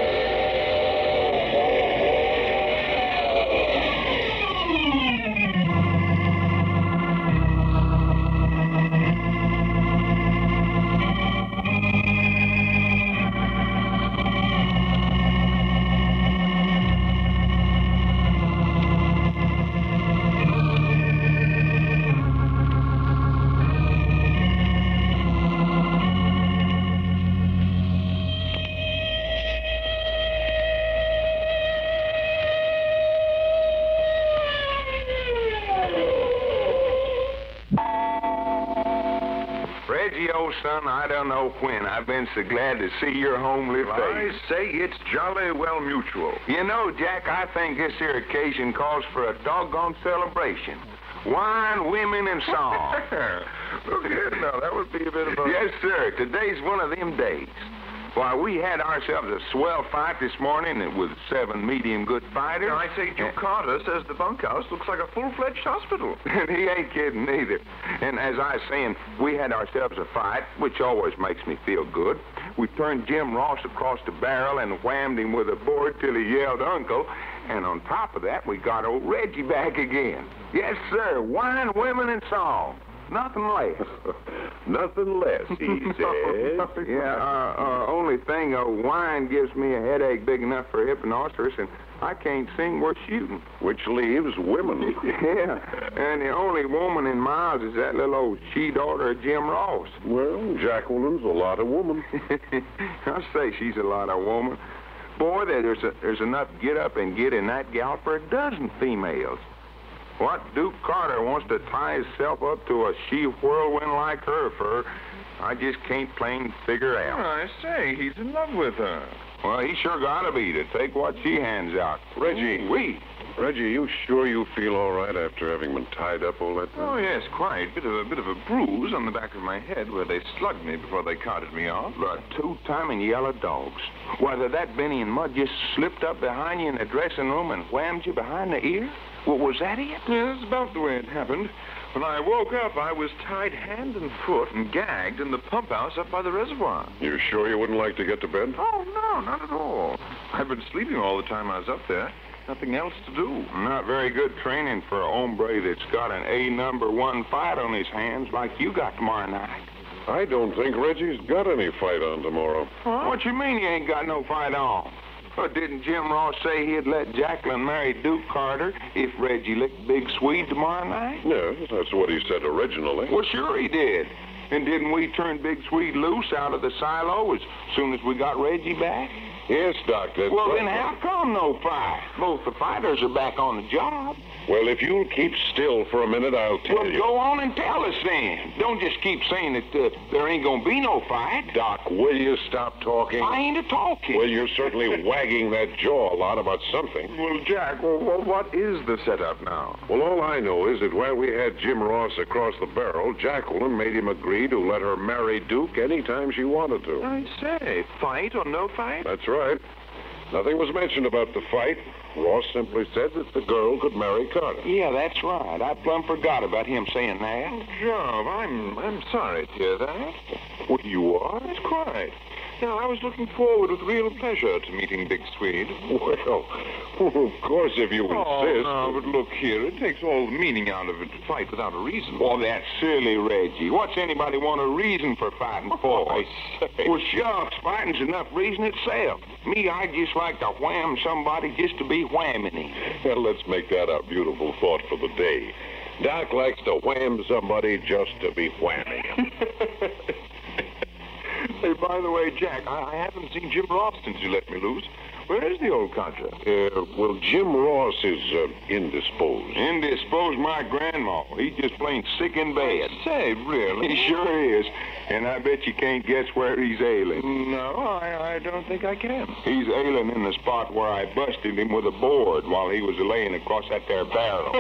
Son, I don't know when I've been so glad to see your homely face. I say it's jolly well mutual. You know, Jack, I think this here occasion calls for a doggone celebration. Wine, women, and song. Look here now, that would be a bit of a... Yes, sir. Today's one of them days. Why, we had ourselves a swell fight this morning with seven medium good fighters. Now, I say, Duke Carter says the bunkhouse looks like a full-fledged hospital. And he ain't kidding either. And as I was saying, we had ourselves a fight, which always makes me feel good. We turned Jim Ross across the barrel and whammed him with a board till he yelled uncle. And on top of that, we got old Reggie back again. Yes, sir. Wine, women, and song. Nothing less. Nothing less, he said. Yeah, uh, uh, only thing, uh, wine gives me a headache big enough for a hipponocerus, and I can't sing worth shooting. Which leaves women. Yeah, and the only woman in miles is that little old she-daughter of Jim Ross. Well, Jacqueline's a lot of woman. I say she's a lot of woman. Boy, there's a, there's enough get up and get in that gal for a dozen females. What Duke Carter wants to tie himself up to a she-whirlwind like her for, I just can't plain figure out. Oh, I say, he's in love with her. Well, he sure gotta be to take what she hands out. Reggie. We. Reggie, you sure you feel all right after having been tied up all that Oh, time? yes, quite. Bit of a bit of a bruise on the back of my head where they slugged me before they carted me off. The two-timing yellow dogs. Whether that Benny and Mud just slipped up behind you in the dressing room and whammed you behind the ear? Well, was that it? Yeah, that's about the way it happened. When I woke up, I was tied hand and foot and gagged in the pump house up by the reservoir. You sure you wouldn't like to get to bed? Oh, no, not at all. I've been sleeping all the time I was up there. Nothing else to do. Not very good training for a hombre that's got an A number one fight on his hands like you got tomorrow night. I don't think Reggie's got any fight on tomorrow. Huh? What you mean you ain't got no fight on? Well, didn't Jim Ross say he'd let Jacqueline marry Duke Carter if Reggie licked Big Swede tomorrow night? Yes, that's what he said originally. Well, sure he did. And didn't we turn Big Swede loose out of the silo as soon as we got Reggie back? Yes, Doc, that's Well, right. then how come no fight? Both the fighters are back on the job. Well, if you'll keep still for a minute, I'll tell Well, you. go on and tell us then. Don't just keep saying that uh, there ain't gonna be no fight. Doc, will you stop talking? I ain't a talking. Well, you're certainly wagging that jaw a lot about something. Well, Jack, well, well, what is the setup now? Well, all I know is that while we had Jim Ross across the barrel, Jacqueline made him agree to let her marry Duke any time she wanted to. I say, fight or no fight? That's right. Nothing was mentioned about the fight. Ross simply said that the girl could marry Carter. Yeah, that's right. I plumb forgot about him saying that. Oh, Job, I'm I'm sorry to hear that. Well, you are? That's quite. Now, I was looking forward with real pleasure to meeting Big Swede. Well, of course, if you Oh, insist. no, but look here. It takes all the meaning out of it to fight without a reason. Well, that's silly, Reggie. What's anybody want a reason for fighting for? I say. Well, shucks, fighting's enough reason itself. Me, I just like to wham somebody just to be whamming him. Well, let's make that our beautiful thought for the day. Doc likes to wham somebody just to be whamming him. Hey, by the way, Jack, I, I haven't seen Jim Ross since you let me loose. Where is the old codger? Uh, well, Jim Ross is uh, indisposed. Indisposed my grandma. He's just plain sick in bed. Say, really? He sure is. And I bet you can't guess where he's ailing. No, I, I don't think I can. He's ailing in the spot where I busted him with a board while he was laying across that there barrel.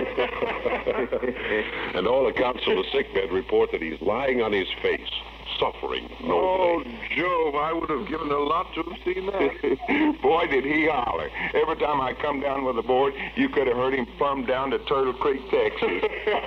And all accounts of the sickbed report that he's lying on his face, suffering nobly. Oh, Jove, I would have given a lot to have seen that. Boy, did he holler. Every time I come down with a board, you could have heard him plumb down to Turtle Creek, Texas.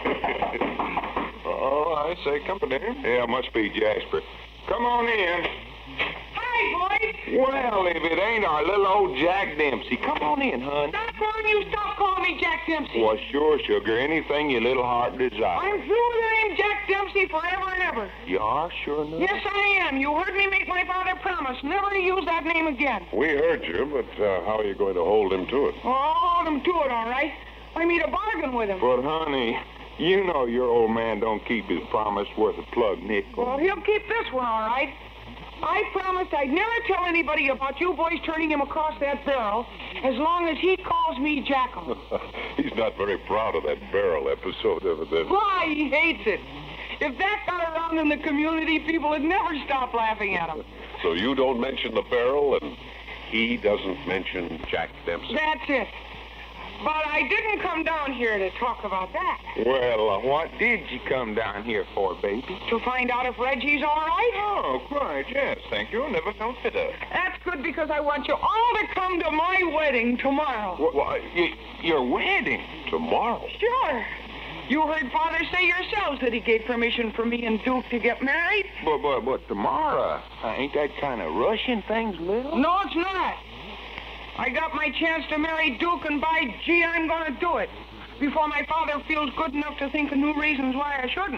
Oh, I say company. Yeah, must be Jasper. Come on in. Hi, boys. Well, if it ain't our little old Jack Dempsey. Come on in, hon. Stop calling you. Stop calling me Jack Dempsey. Well, sure, sugar. Anything your little heart desires. I'm through with the name Jack Dempsey forever and ever. You are, sure enough? Yes, I am. You heard me make my father promise never to use that name again. We heard you, but uh, how are you going to hold him to it? Oh, I'll hold him to it, all right. I made a bargain with him. But, honey, you know your old man don't keep his promise worth a plug nickel. Well, he'll keep this one, all right. I promised I'd never tell anybody about you boys turning him across that barrel as long as he calls me Jackal. He's not very proud of that barrel episode, evidently. Why, he hates it. If that got around in the community, people would never stop laughing at him. So you don't mention the barrel, and he doesn't mention Jack Dempsey. That's it. But I didn't come down here to talk about that. Well, uh, what did you come down here for, baby? To find out if Reggie's all right? Oh, quite, yes, thank you. Never felt fitter. That's good because I want you all to come to my wedding tomorrow. What, what, you, your wedding? Tomorrow? Sure. You heard Father say yourselves that he gave permission for me and Duke to get married. But, but, but tomorrow, uh, ain't that kind of rushing things a little? No, it's not. I got my chance to marry Duke, and by gee, I'm going to do it before my father feels good enough to think of new reasons why I shouldn't.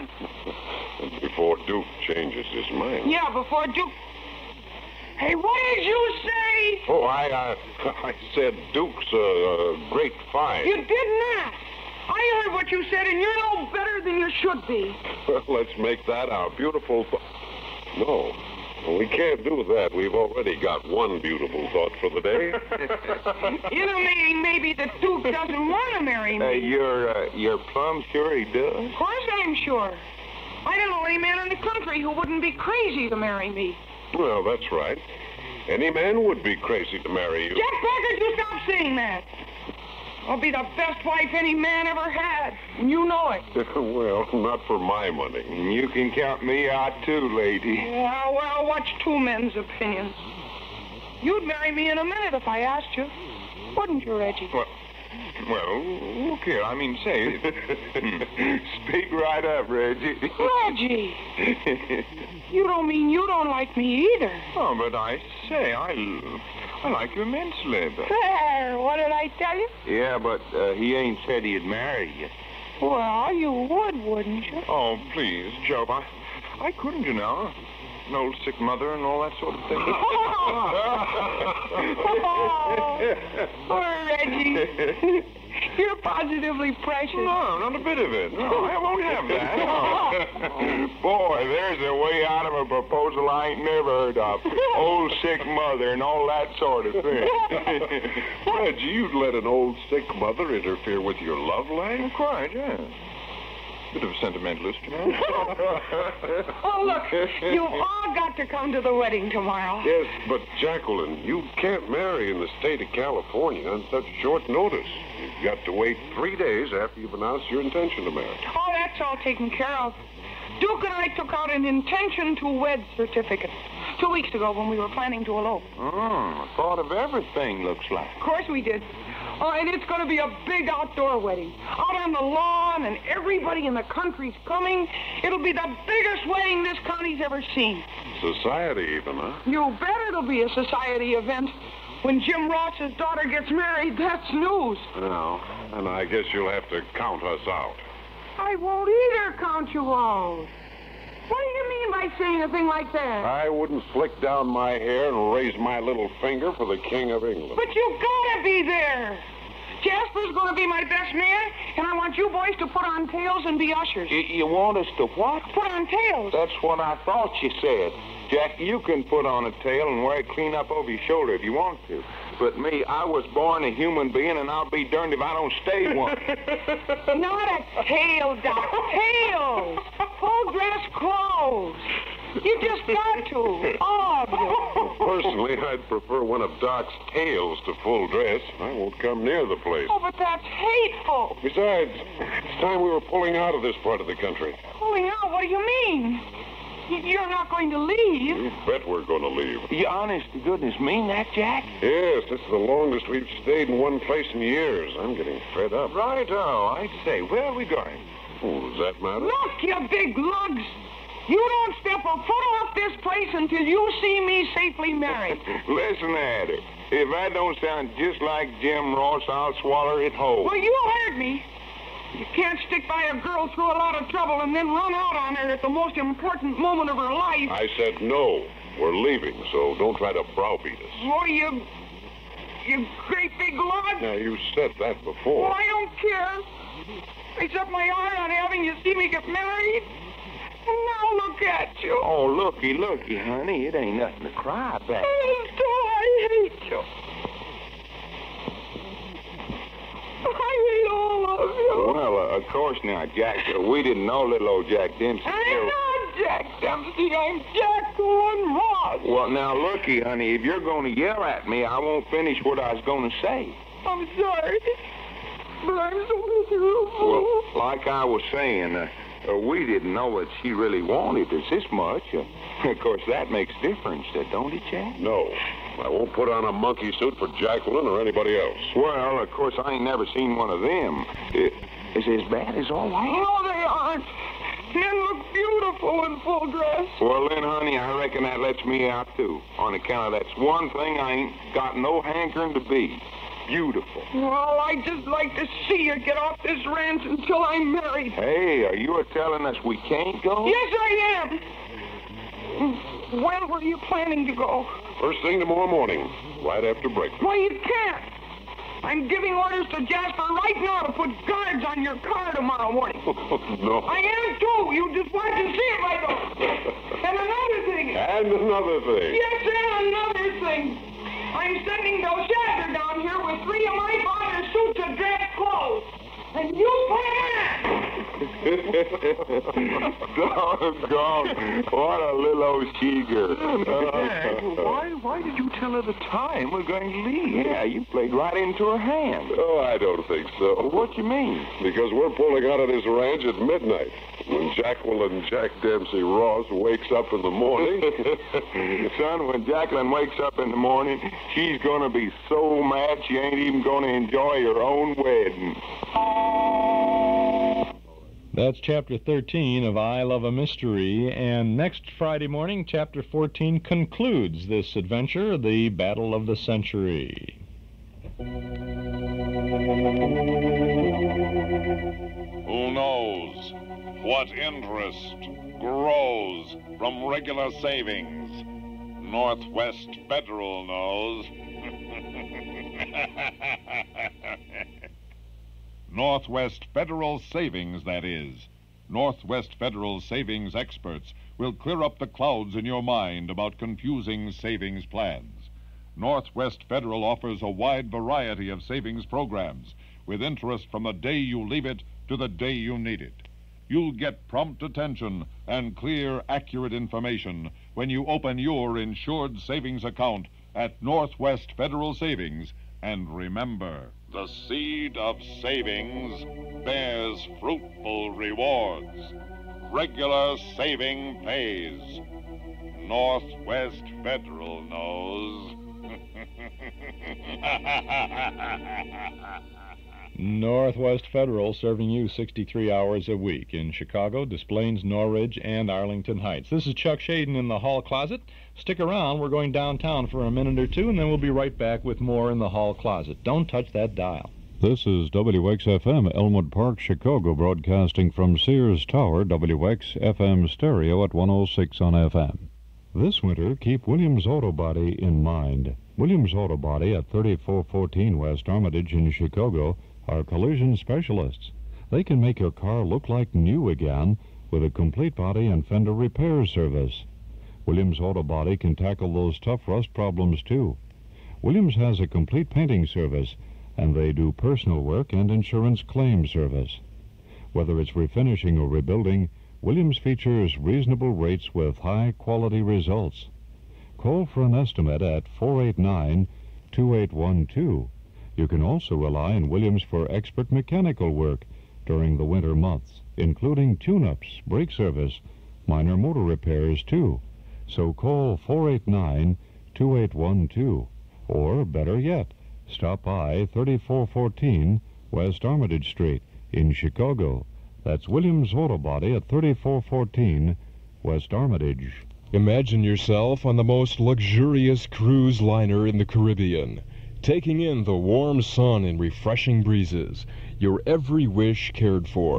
Before Duke changes his mind. Yeah, before Duke... Hey, what did you say? Oh, I, uh, I said Duke's a, a great find. You did not. I heard what you said, and you're no better than you should be. Well, let's make that our beautiful... Th- no. Well, we can't do that. We've already got one beautiful thought for the day. Intimating maybe that Duke doesn't want to marry me. Uh, you're, uh, you're plumb sure he does? Of course I'm sure. I don't know any man in the country who wouldn't be crazy to marry me. Well, that's right. Any man would be crazy to marry you. Jack Packard, you stop saying that. I'll be the best wife any man ever had, and you know it. Well, not for my money. You can count me out, too, lady. Yeah, well, what's two men's opinions? You'd marry me in a minute if I asked you. Wouldn't you, Reggie? Well, well look here. I mean, say, speak right up, Reggie. Reggie! You don't mean you don't like me either. Oh, but I say, I, I like you immensely. But... There, what did I tell you? Yeah, but uh, he ain't said he'd marry you. Well, you would, wouldn't you? Oh, please, Job, I, I couldn't, you know. An old sick mother and all that sort of thing. Oh, poor Reggie. You're positively precious. No, not a bit of it. No, I won't have that. Oh. Boy, there's a way out of a proposal I ain't never heard of. Old sick mother and all that sort of thing. Reggie, you'd let an old sick mother interfere with your love life? Quite, yeah. Bit of a sentimentalist, you know. Oh, look, you've all got to come to the wedding tomorrow. Yes, but Jacqueline, you can't marry in the state of California on such short notice. You've got to wait three days after you've announced your intention to marry. Oh, that's all taken care of. Duke and I took out an intention to wed certificate two weeks ago when we were planning to elope. Oh, thought of everything, looks like. Of course we did. Oh, and it's going to be a big outdoor wedding. Out on the lawn, and everybody in the country's coming. It'll be the biggest wedding this county's ever seen. Society even, huh? You bet it'll be a society event. When Jim Ross's daughter gets married, that's news. No, and I guess you'll have to count us out. I won't either count you out. What do you mean by saying a thing like that? I wouldn't flick down my hair and raise my little finger for the King of England. But you gotta be there. Jasper's gonna be my best man, and I want you boys to put on tails and be ushers. You, you want us to what? Put on tails. That's what I thought you said. Jack, you can put on a tail and wear it clean up over your shoulder if you want to. But me, I was born a human being, and I'll be darned if I don't stay one. Not a tail, Doc. Tails. Full dress clothes. You just got to. All of you. Personally, I'd prefer one of Doc's tails to full dress. I won't come near the place. Oh, but that's hateful. Besides, it's time we were pulling out of this part of the country. Pulling out? What do you mean? You're not going to leave. You bet we're going to leave. You honest to goodness mean that, Jack? Yes, this is the longest we've stayed in one place in years. I'm getting fed up. Right-o. I'd say. Where are we going? Oh, does that matter? Look, you big lugs. You don't step a foot off this place until you see me safely married. Listen at her. If that don't sound just like Jim Ross, I'll swallow it whole. Well, you heard me. You can't stick by a girl through a lot of trouble and then run out on her at the most important moment of her life. I said no. We're leaving, so don't try to browbeat us. Oh, you... you great big lug. Now, you said that before. Well, I don't care. I set my heart on having you see me get married. And now look at you. Oh, looky, looky, honey. It ain't nothing to cry about. Oh, I hate you. I hate all of you. Well, uh, of course now, Jack. Uh, we didn't know little old Jack Dempsey. I'm not Jack Dempsey. I'm Jacqueline Ross. Well, now, looky, honey. If you're going to yell at me, I won't finish what I was going to say. I'm sorry. But I'm so miserable. Well, like I was saying, uh, uh, we didn't know that she really wanted us this much. Uh, of course, that makes difference, uh, don't it, Jack? No. I won't put on a monkey suit for Jacqueline or anybody else. Well, of course, I ain't never seen one of them. It, is it as bad as all that? No, they aren't. Men look beautiful in full dress. Well, then, honey, I reckon that lets me out, too. On account of that's one thing I ain't got no hankering to be. beautiful. Well, I'd just like to see you get off this ranch until I'm married. Hey, are you telling us we can't go? Yes, I am. When were you planning to go? First thing tomorrow morning, right after breakfast. Why, you can't. I'm giving orders to Jasper right now to put guards on your car tomorrow morning. No. I am, too. You just want to see if I don't. And another thing. And another thing. Yes, and another thing. I'm sending Belshazzar down here with three of my father's suits of dress clothes. And you put Doggone. What a little old she-girl. Dad, why, why did you tell her the time we're going to leave? Yeah, you played right into her hand. Oh, I don't think so. What you mean? Because we're pulling out of this ranch at midnight. When Jacqueline Jack Dempsey Ross wakes up in the morning. Son, when Jacqueline wakes up in the morning, she's going to be so mad she ain't even going to enjoy her own wedding. That's Chapter thirteen of I Love a Mystery, and next Friday morning, Chapter fourteen concludes this adventure, The Battle of the Century. Who knows what interest grows from regular savings? Northwest Federal knows. Northwest Federal Savings, that is. Northwest Federal Savings experts will clear up the clouds in your mind about confusing savings plans. Northwest Federal offers a wide variety of savings programs with interest from the day you leave it to the day you need it. You'll get prompt attention and clear, accurate information when you open your insured savings account at Northwest Federal Savings. And remember, the seed of savings bears fruitful rewards. Regular saving pays. Northwest Federal knows. Northwest Federal serving you sixty-three hours a week in Chicago, Des Plaines, Norridge, and Arlington Heights. This is Chuck Shaden in the Hall Closet. Stick around. We're going downtown for a minute or two, and then we'll be right back with more in the Hall Closet. Don't touch that dial. This is W X F M, Elmwood Park, Chicago, broadcasting from Sears Tower, W X F M stereo at one oh six on F M. This winter, keep Williams Auto Body in mind. Williams Auto Body at thirty-four fourteen West Armitage in Chicago are collision specialists. They can make your car look like new again with a complete body and fender repair service. Williams Auto Body can tackle those tough rust problems too. Williams has a complete painting service, and they do personal work and insurance claim service. Whether it's refinishing or rebuilding, Williams features reasonable rates with high-quality results. Call for an estimate at four eight nine, two eight one two. You can also rely on Williams for expert mechanical work during the winter months, including tune-ups, brake service, minor motor repairs, too. So call four eight nine, two eight one two. Or, better yet, stop by thirty-four fourteen West Armitage Street in Chicago. That's Williams Auto Body at thirty-four fourteen West Armitage. Imagine yourself on the most luxurious cruise liner in the Caribbean, taking in the warm sun and refreshing breezes, your every wish cared for.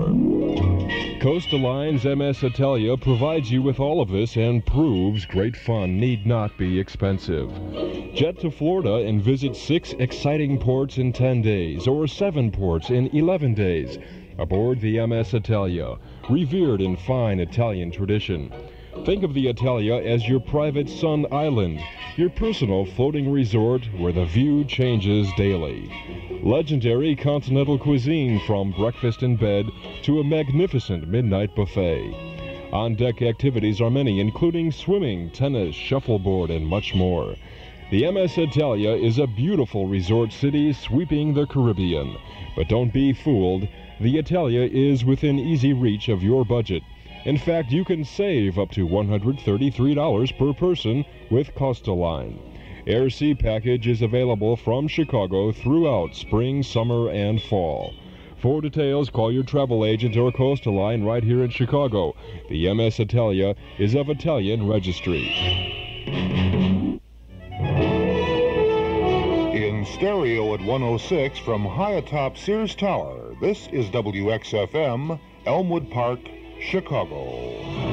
Coastal Line's M S Italia provides you with all of this and proves great fun need not be expensive. Jet to Florida and visit six exciting ports in ten days or seven ports in eleven days aboard the M S Italia, revered in fine Italian tradition. Think of the Italia as your private sun island, your personal floating resort where the view changes daily. Legendary continental cuisine from breakfast in bed to a magnificent midnight buffet. On-deck activities are many, including swimming, tennis, shuffleboard, and much more. The M S Italia is a beautiful resort city sweeping the Caribbean. But don't be fooled, the Italia is within easy reach of your budget. In fact, you can save up to one hundred thirty-three dollars per person with Coastal Line. Air Sea package is available from Chicago throughout spring, summer, and fall. For details, call your travel agent or Coastal Line right here in Chicago. The M S Italia is of Italian registry. In stereo at one oh six from high atop Sears Tower. This is W X F M, Elmwood Park, Chicago.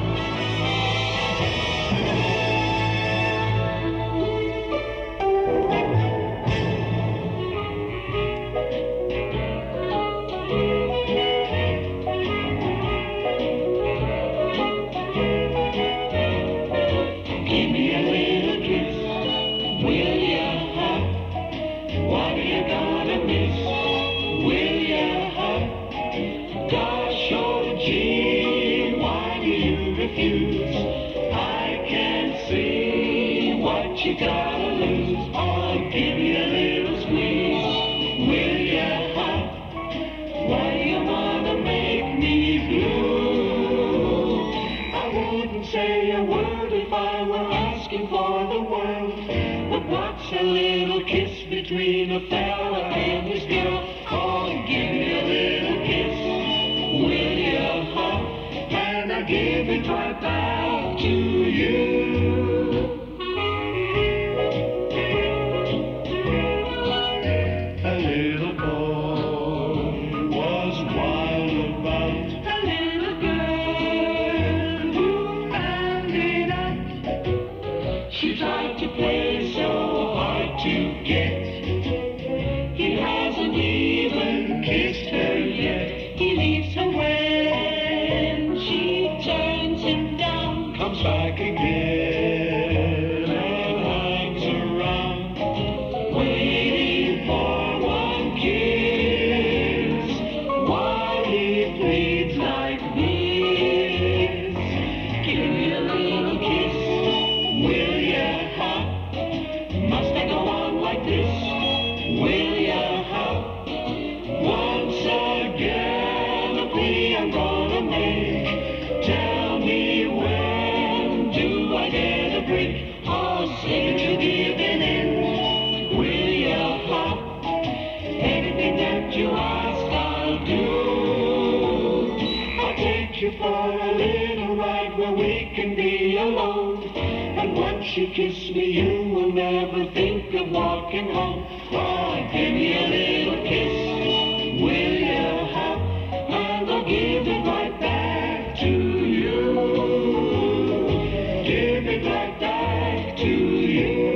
You gotta lose, I'll give you a little squeeze. Will ya, huh? Why you wanna make me blue? I wouldn't say a word if I were asking for the world, but what's a little kiss between a fella and his girl? I'll give you a little kiss. Will ya, huh? And I'll give it right back to you. Back again and hangs around, waiting for one kiss, while he pleads like this. Give me a little kiss, will ya, huh? Must I go on like this? Will ya, huh? Once again, a plea I'm gonna make. Tell me when I get a break, I'll say that you're giving in. Will ya, huh? Anything that you ask, I'll do. I'll take you for a little ride where we can be alone. And once you kiss me, you will never think of walking home. Oh, give me a little kiss. Will ya, huh? And I'll give it right back to you. Give it right back to you.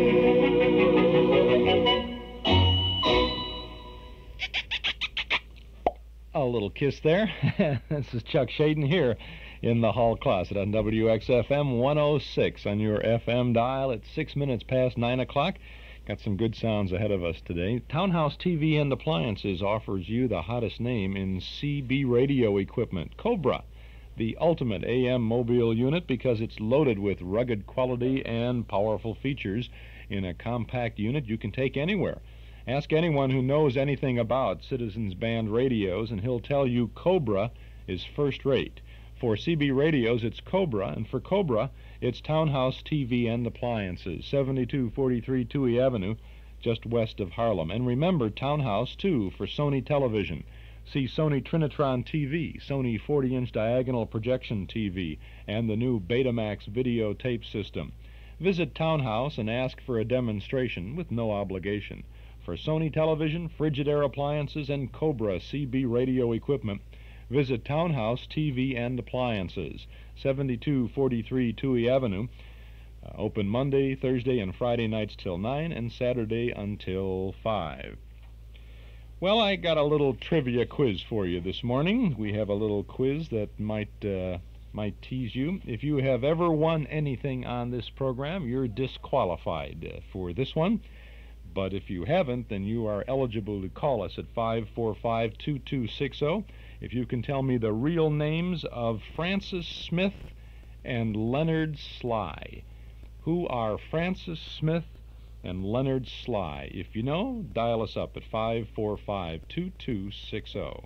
A little kiss there. This is Chuck Shaden here in the hall closet on W X F M one oh six on your F M dial at six minutes past nine o'clock. Got some good sounds ahead of us today. Townhouse T V and Appliances offers you the hottest name in C B radio equipment, Cobra. The ultimate A M mobile unit because it's loaded with rugged quality and powerful features in a compact unit you can take anywhere. Ask anyone who knows anything about Citizens Band radios and he'll tell you Cobra is first rate. For C B radios it's Cobra, and for Cobra it's Townhouse T V and Appliances, seventy-two forty-three Touhy Avenue, just west of Harlem. And remember Townhouse too for Sony television. See Sony Trinitron T V, Sony forty inch diagonal projection T V, and the new Betamax videotape system. Visit Townhouse and ask for a demonstration with no obligation. For Sony television, Frigidaire appliances, and Cobra C B radio equipment, visit Townhouse T V and Appliances, seventy-two forty-three Touhy Avenue. Uh, open Monday, Thursday, and Friday nights till nine, and Saturday until five. Well, I got a little trivia quiz for you this morning. We have a little quiz that might uh, might tease you. If you have ever won anything on this program, you're disqualified uh, for this one. But if you haven't, then you are eligible to call us at five four five, two two six zero. If you can tell me the real names of Francis Smith and Leonard Sly. Who are Francis Smith and Leonard Sly? If you know, dial us up at five four five, two two six zero.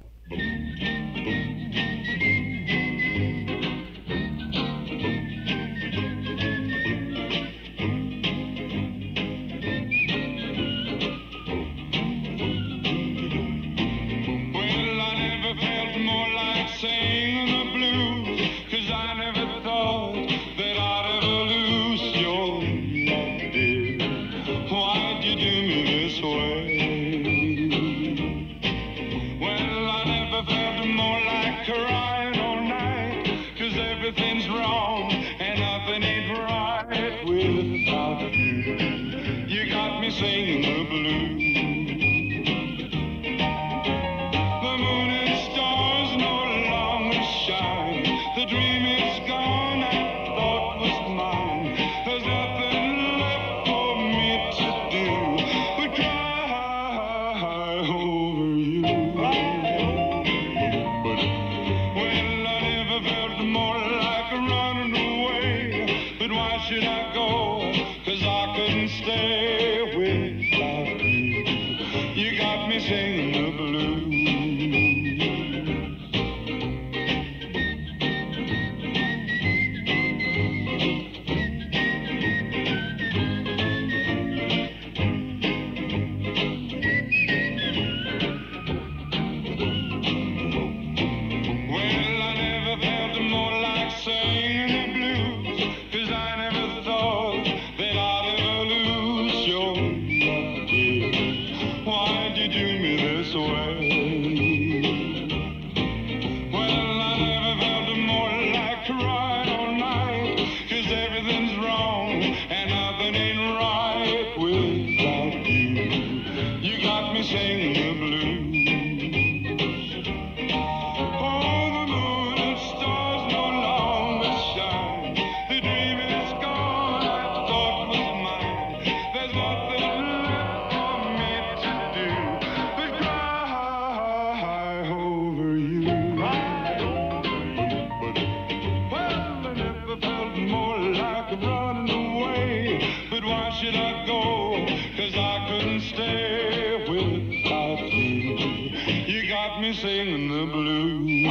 Sing the blues, 'cause I never thought that I'd ever lose your love, dear. Why'd you do me this way? me singing the blues. Singing the blues.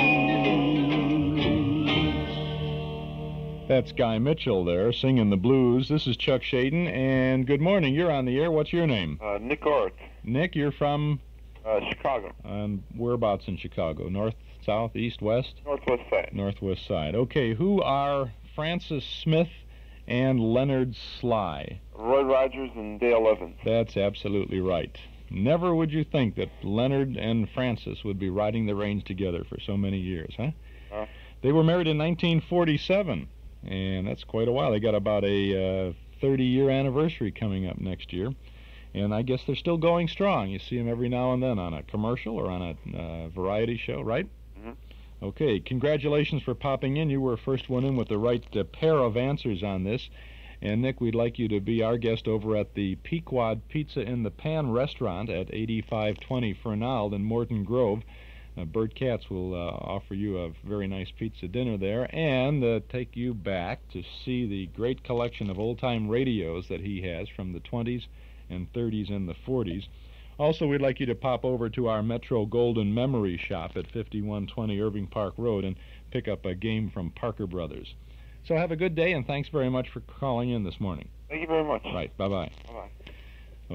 That's Guy Mitchell there, singing the blues. This is Chuck Shaden, and good morning. You're on the air. What's your name? Uh, Nick Orth. Nick, you're from? Uh, Chicago. And whereabouts in Chicago? North, south, east, west? Northwest side. Northwest side. Okay, who are Francis Smith and Leonard Sly? Roy Rogers and Dale Evans. That's absolutely right. Never would you think that Leonard and Francis would be riding the range together for so many years, huh? Uh, they were married in nineteen forty-seven, and that's quite a while. They got about a thirty-year uh, anniversary coming up next year, and I guess they're still going strong. You see them every now and then on a commercial or on a uh, variety show, right? Mm-hmm. Okay, congratulations for popping in. You were first one in with the right uh, pair of answers on this. And, Nick, we'd like you to be our guest over at the Pequod Pizza in the Pan restaurant at eighty-five twenty Fernald in Morton Grove. Uh, Bert Katz will uh, offer you a very nice pizza dinner there and uh, take you back to see the great collection of old-time radios that he has from the twenties and thirties and the forties. Also, we'd like you to pop over to our Metro Golden Memory Shop at fifty-one twenty Irving Park Road and pick up a game from Parker Brothers. So have a good day, and thanks very much for calling in this morning. Thank you very much. Right, bye-bye. Bye-bye.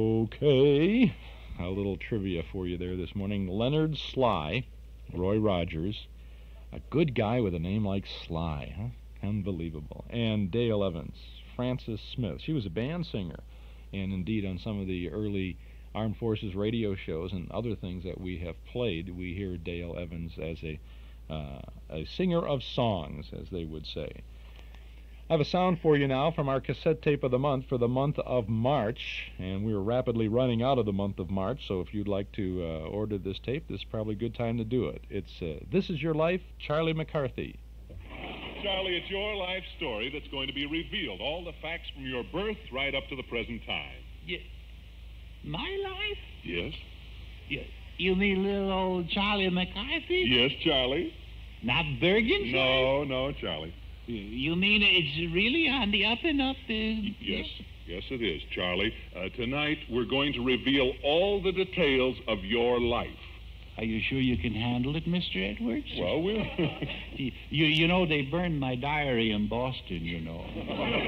Okay, a little trivia for you there this morning. Leonard Sly, Roy Rogers, a good guy with a name like Sly, huh? Unbelievable. And Dale Evans, Francis Smith. She was a band singer, and indeed on some of the early Armed Forces radio shows and other things that we have played, we hear Dale Evans as a Uh, a singer of songs, as they would say. I have a sound for you now from our cassette tape of the month for the month of March, and we're rapidly running out of the month of March, so if you'd like to uh, order this tape, this is probably a good time to do it. It's uh, This Is Your Life, Charlie McCarthy. Charlie, it's your life story that's going to be revealed, all the facts from your birth right up to the present time. Yeah. My life? Yes? Yeah. You mean little old Charlie McCarthy? Yes, Charlie. Not Bergen? No, no, Charlie. You mean it's really on the up and up? Uh, yes, yes it is, Charlie. Uh, tonight we're going to reveal all the details of your life. Are you sure you can handle it, Mister Edwards? Well, we'll... you, you know, they burned my diary in Boston, you know. It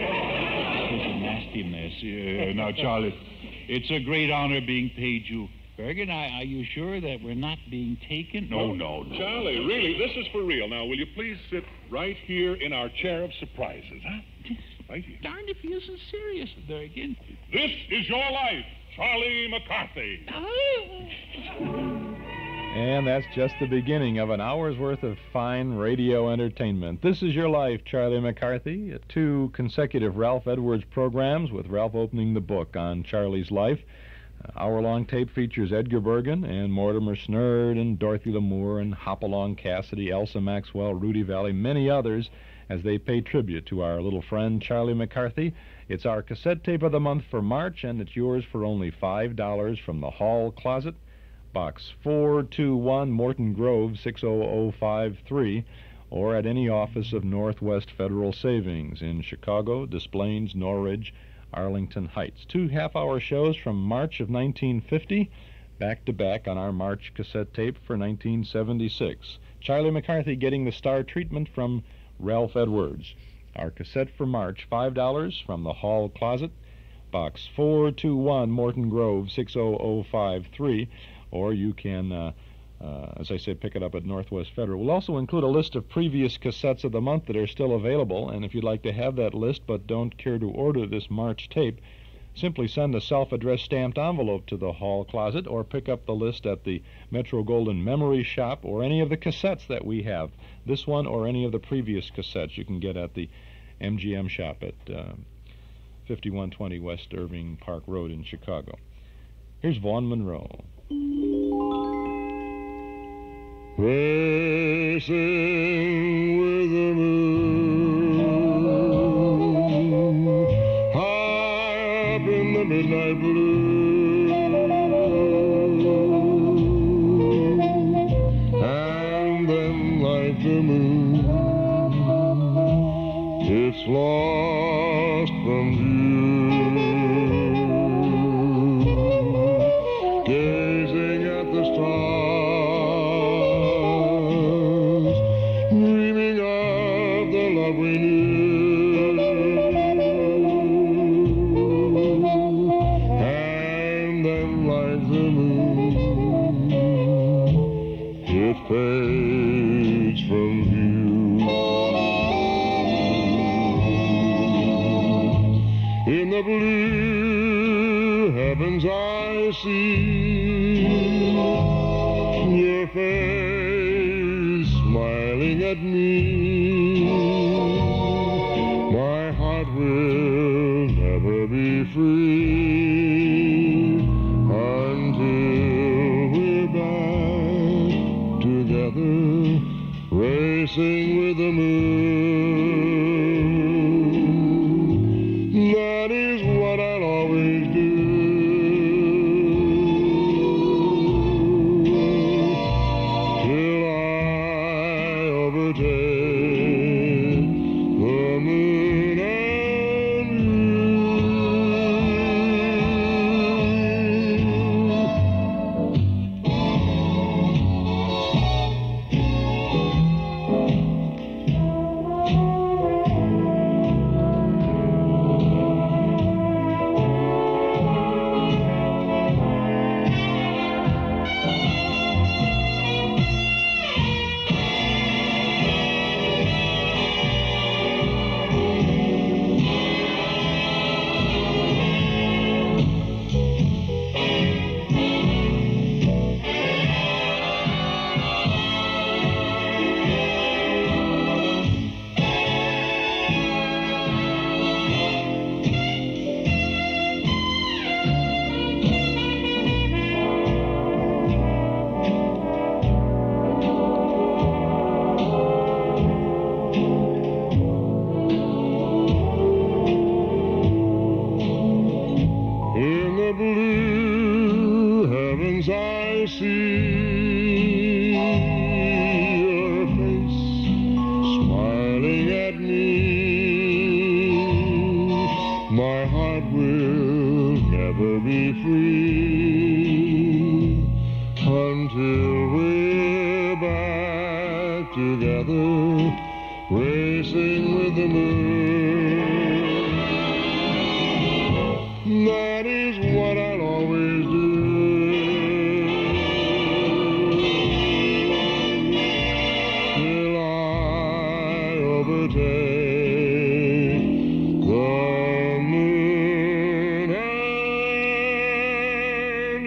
was a nasty mess. Yeah, now, Charlie... It's a great honor being paid you. Bergen, are you sure that we're not being taken? No, no, no. Charlie, really, this is for real. Now, will you please sit right here in our chair of surprises, huh? Right here. Darned if you isn't serious, Bergen. This is your life, Charlie McCarthy. And that's just the beginning of an hour's worth of fine radio entertainment. This is Your Life, Charlie McCarthy. Two consecutive Ralph Edwards programs with Ralph opening the book on Charlie's life. Hour-long tape features Edgar Bergen and Mortimer Snurd and Dorothy Lamour and Hopalong Cassidy, Elsa Maxwell, Rudy Valley, many others as they pay tribute to our little friend Charlie McCarthy. It's our cassette tape of the month for March, and it's yours for only five dollars from the Hall Closet, Box four two one, Morton Grove, six oh oh five three, or at any office of Northwest Federal Savings in Chicago, Des Plaines, Norridge, Arlington Heights. Two half-hour shows from March of nineteen fifty, back-to-back on our March cassette tape for nineteen seventy-six. Charlie McCarthy getting the star treatment from Ralph Edwards. Our cassette for March, five dollars from the Hall Closet, Box four two one, Morton Grove, six oh oh five three, or you can, uh, uh, as I said, pick it up at Northwest Federal. We'll also include a list of previous cassettes of the month that are still available, and if you'd like to have that list but don't care to order this March tape, simply send a self-addressed stamped envelope to the Hall Closet or pick up the list at the Metro Golden Memory Shop or any of the cassettes that we have. This one or any of the previous cassettes you can get at the M G M shop at uh, fifty-one twenty West Irving Park Road in Chicago. Here's Vaughn Monroe. Racing with the moon, high up in the midnight blue, and then like the moon, it's lost from view, gazing at the stars, dreaming of the love we knew, and then like the moon, it fades from view. In the blue heavens I see your face smiling at me. My heart will never be free until we're back together, racing with the moon. That is what I'll always do, till I overtake the moon and in the blue heavens I see your face smiling at me. My heart will never be free until we're back together, racing with the moon. That is what I'll always do, till I overtake the moon and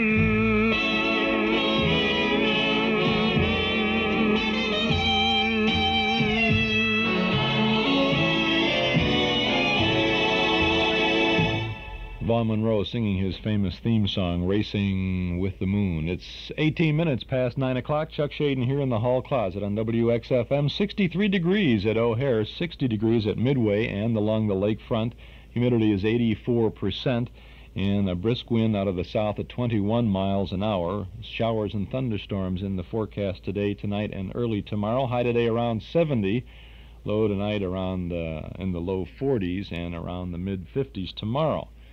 Vaughn Monroe singing his famous theme song, Racing with the Moon. It's eighteen minutes past nine o'clock. Chuck Shaden here in the Hall Closet on W X F M. sixty-three degrees at O'Hare, sixty degrees at Midway and along the lakefront. Humidity is eighty-four percent, and a brisk wind out of the south at twenty-one miles an hour. Showers and thunderstorms in the forecast today, tonight, and early tomorrow. High today around seventy. Low tonight around uh, in the low forties and around the mid fifties tomorrow.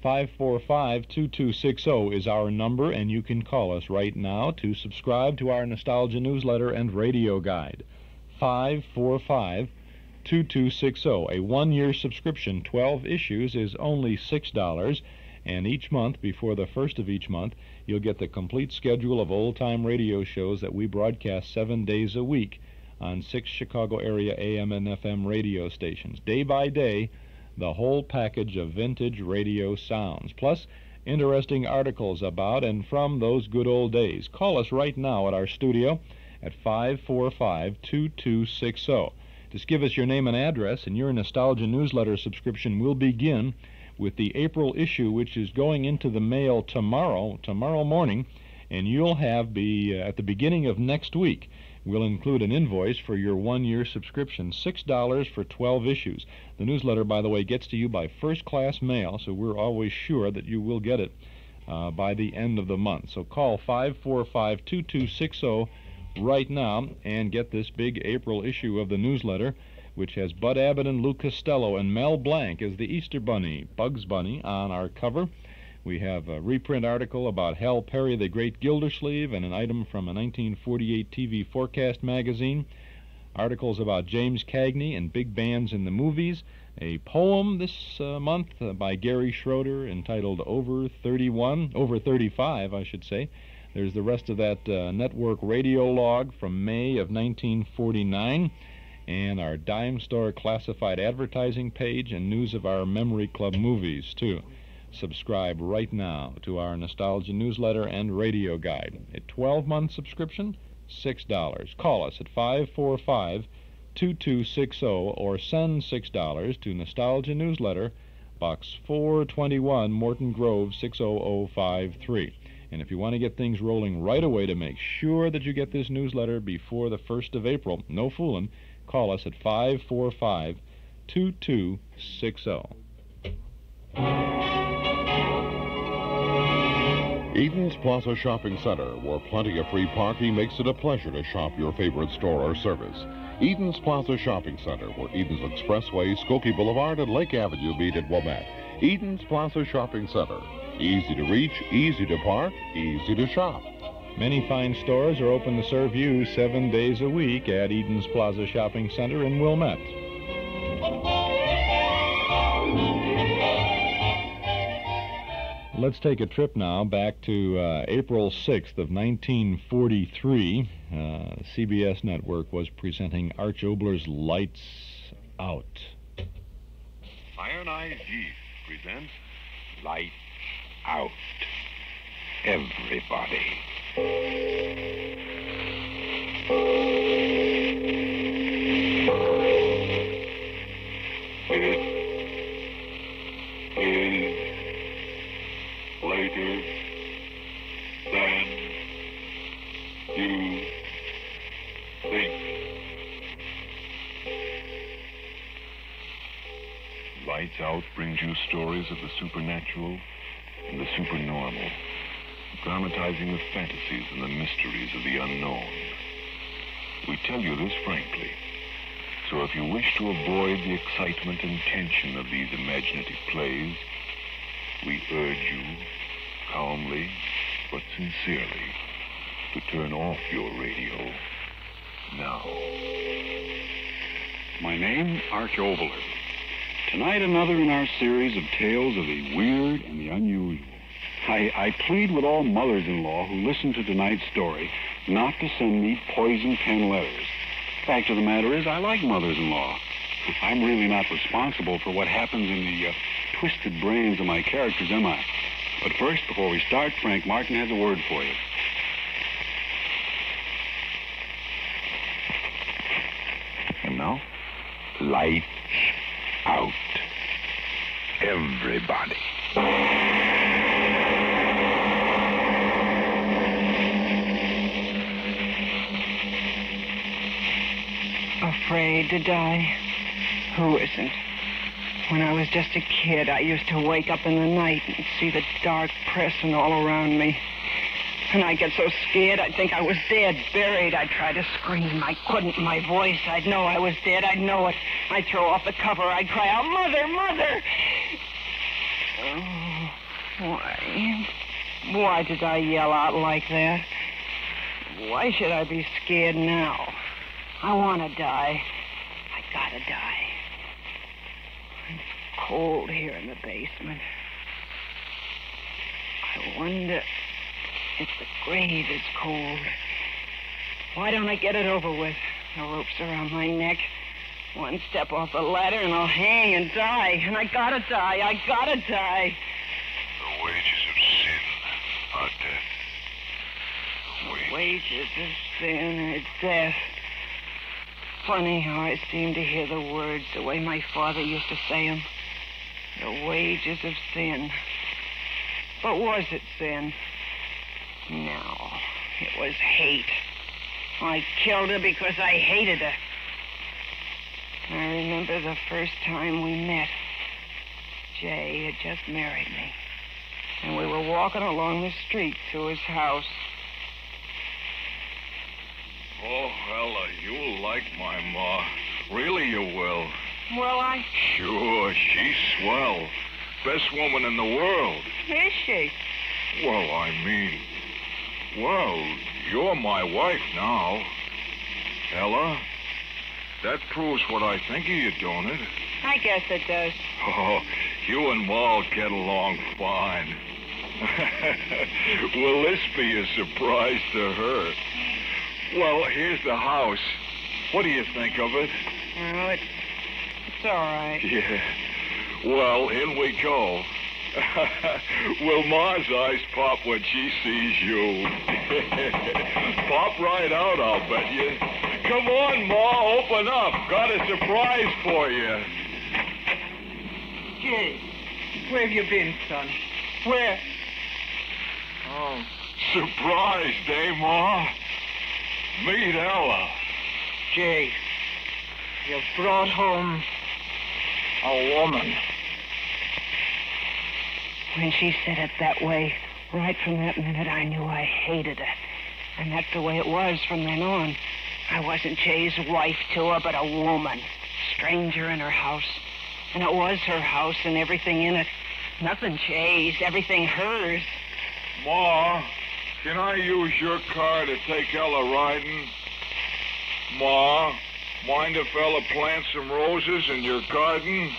five four five, two two six zero is our number, and you can call us right now to subscribe to our Nostalgia newsletter and radio guide. five four five, two two six zero. A one-year subscription, twelve issues, is only six dollars, and each month, before the first of each month, you'll get the complete schedule of old-time radio shows that we broadcast seven days a week on six Chicago area A M and F M radio stations. Day by day, the whole package of vintage radio sounds, plus interesting articles about and from those good old days. Call us right now at our studio at five four five, two two six zero. Just give us your name and address, and your Nostalgia newsletter subscription will begin with the April issue, which is going into the mail tomorrow, tomorrow morning, and you'll have, be, uh, at the beginning of next week, we'll include an invoice for your one-year subscription, six dollars for twelve issues. The newsletter, by the way, gets to you by first-class mail, so we're always sure that you will get it uh, by the end of the month. So call five four five, two two six zero right now and get this big April issue of the newsletter, which has Bud Abbott and Lou Costello and Mel Blanc as the Easter Bunny, Bugs Bunny, on our cover. We have a reprint article about Hal Perry, the Great Gildersleeve, and an item from a nineteen forty-eight T V forecast magazine. Articles about James Cagney and big bands in the movies. A poem this uh, month uh, by Gary Schroeder entitled Over thirty-one, Over thirty-five, I should say. There's the rest of that uh, network radio log from May of nineteen forty-nine, and our dime store classified advertising page and news of our Memory Club movies, too. Subscribe right now to our Nostalgia newsletter and radio guide. A twelve-month subscription, six dollars. Call us at five four five, two two six zero or send six dollars to Nostalgia Newsletter, Box four twenty-one, Morton Grove, six oh oh five three. And if you want to get things rolling right away to make sure that you get this newsletter before the first of April, no fooling, call us at five four five, two two six zero. Eden's Plaza Shopping Center, where plenty of free parking makes it a pleasure to shop your favorite store or service. Eden's Plaza Shopping Center, where Eden's Expressway, Skokie Boulevard, and Lake Avenue meet at Wilmette. Eden's Plaza Shopping Center. Easy to reach, easy to park, easy to shop. Many fine stores are open to serve you seven days a week at Eden's Plaza Shopping Center in Wilmette. Let's take a trip now back to uh, April sixth of nineteen forty-three. Uh, C B S Network was presenting Arch Obler's Lights Out. Iron Eyes Yeast presents Lights Out. Everybody. It is later than you think. Lights Out brings you stories of the supernatural and the supernormal, dramatizing the fantasies and the mysteries of the unknown. We tell you this frankly, so if you wish to avoid the excitement and tension of these imaginative plays, we urge you, calmly but sincerely, to turn off your radio now. My name, Arch Obler. Tonight, another in our series of tales of the weird and the unusual. I, I plead with all mothers-in-law who listen to tonight's story not to send me poison pen letters. Fact of the matter is, I like mothers-in-law. I'm really not responsible for what happens in the uh, twisted brains of my characters, am I? But first, before we start, Frank Martin has a word for you. And now, lights out. Everybody. Afraid to die? Who isn't? When I was just a kid, I used to wake up in the night and see the dark pressing all around me. And I'd get so scared, I'd think I was dead, buried. I'd try to scream. I couldn't. My voice, I'd know I was dead. I'd know it. I'd throw off the cover. I'd cry out, Mother, Mother! Oh. Why? Why did I yell out like that? Why should I be scared now? I want to die. I gotta die. It's cold here in the basement. I wonder if the grave is cold. Why don't I get it over with? The rope's around my neck. One step off the ladder and I'll hang and die. And I gotta die. I gotta die. The wages of sin are death. The wages of sin are death. Funny how I seem to hear the words the way my father used to say them. The wages of sin. But was it sin? No. It was hate. I killed her because I hated her. I remember the first time we met. Jay had just married me. And we were walking along the street to his house. Oh, Ella, you'll like my ma. Really you will. Well, I... Sure, she's swell. Best woman in the world. Is she? Well, I mean... Well, you're my wife now. Ella, that proves what I think of you, don't it? I guess it does. Oh, you and Ma'll get along fine. Will this be a surprise to her? Well, here's the house. What do you think of it? Oh, it's... it's all right. Yeah. Well, in we go. Will Ma's eyes pop when she sees you? Pop right out, I'll bet you. Come on, Ma, open up. Got a surprise for you. Jay, where have you been, son? Where? Oh. Surprised, eh, Ma? Meet Ella. Jay, you've brought home a woman. When she said it that way, right from that minute, I knew I hated her. And that's the way it was from then on. I wasn't Jay's wife to her, but a woman. Stranger in her house. And it was her house and everything in it. Nothing Jay's, everything hers. Ma, can I use your car to take Ella riding? Ma, mind if Ella plants some roses in your garden?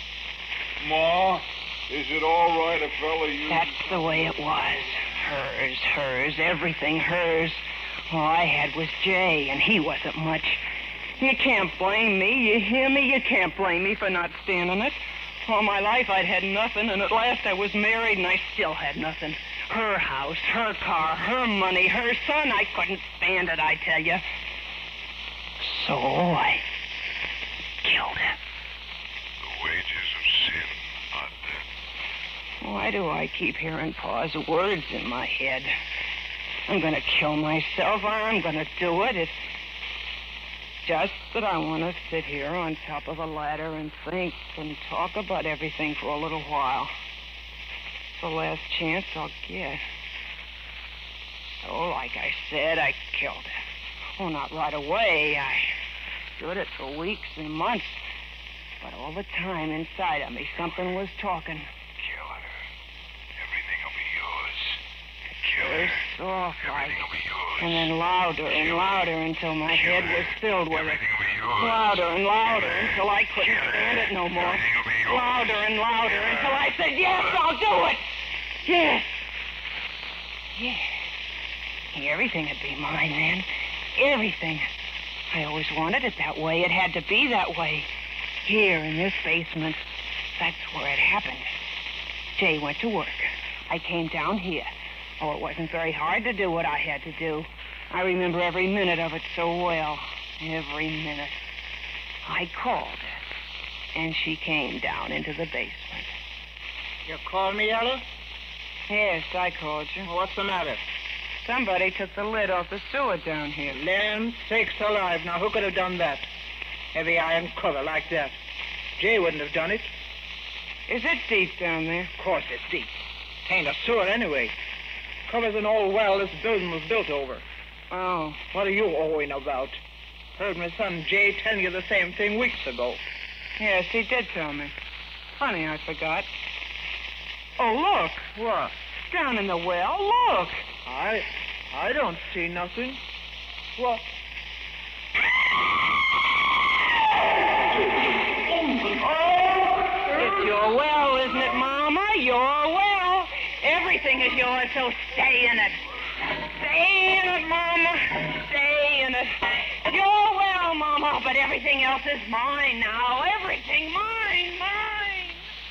Ma, is it all right if Ella uses... That's the way it was. Hers, hers, everything hers. All I had was Jay, and he wasn't much. You can't blame me, you hear me? You can't blame me for not standing it. All my life I'd had nothing, and at last I was married, and I still had nothing. Her house, her car, her money, her son. I couldn't stand it, I tell you. So I killed her. The wages of sin are death. Why do I keep hearing Pa's words in my head? I'm going to kill myself. I'm going to do it. It's just that I want to sit here on top of a ladder and think and talk about everything for a little while. It's the last chance I'll get. So, like I said, I killed her. Oh, not right away. I stood it for weeks and months. But all the time inside of me, something was talking. Kill her. Everything will be yours. Kill her. Soft like, Everything will be yours. and then louder and Kill louder until my Kill head her. was filled with Everything it. will be yours. Louder and louder Kill her. until I couldn't Kill her. stand it no more. Everything will be yours. Louder and louder Kill her. until I said, yes, I'll do it. Yes. Yes. Everything would be mine then. Everything. I always wanted it that way. It had to be that way. Here in this basement, that's where it happened. Jay went to work. I came down here. Oh, it wasn't very hard to do what I had to do. I remember every minute of it so well. Every minute. I called her, and she came down into the basement. You called me, Ella? Yes, I called you. What's the matter? Somebody took the lid off the sewer down here. Land sakes alive. Now, who could have done that? Heavy iron cover like that. Jay wouldn't have done it. Is it deep down there? Of course it's deep. Ain't a sewer anyway. Covers an old well this building was built over. Oh. What are you owing about? Heard my son Jay tell you the same thing weeks ago. Yes, he did tell me. Funny, I forgot. Oh, look. What? Down in the well. Look. I... I don't see nothing. What? It's your well, isn't it, Mama? Your well. Everything is yours, so stay in it. Stay in it, Mama. Stay in it. Your well, Mama, but everything else is mine now. Everything mine, mine.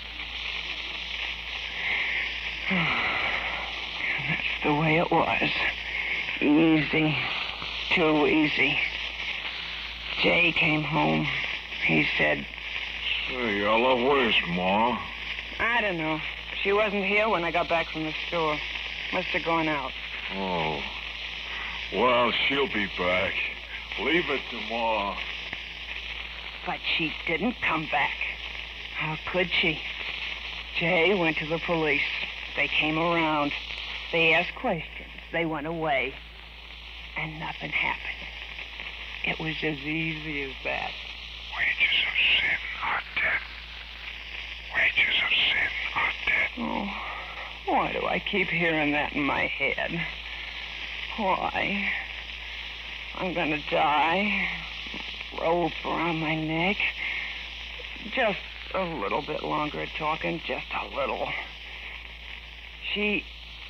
That's the way it was. Easy. Too easy. Jay came home. He said... Say, Ella, where's Ma? I don't know. She wasn't here when I got back from the store. Must have gone out. Oh. Well, she'll be back. Leave it to Ma. But she didn't come back. How could she? Jay went to the police. They came around. They asked questions. They went away. And nothing happened. It was as easy as that. Wages of sin are death. Wages of sin are death. Oh, why do I keep hearing that in my head? Why? I'm gonna die. Rope around my neck. Just a little bit longer talking, just a little. She...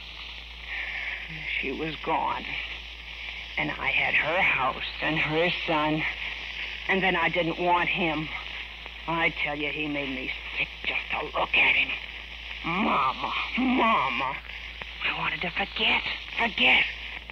She was gone. And I had her house and her son. And then I didn't want him. I tell you, he made me sick just to look at him. Mama, Mama. I wanted to forget, forget.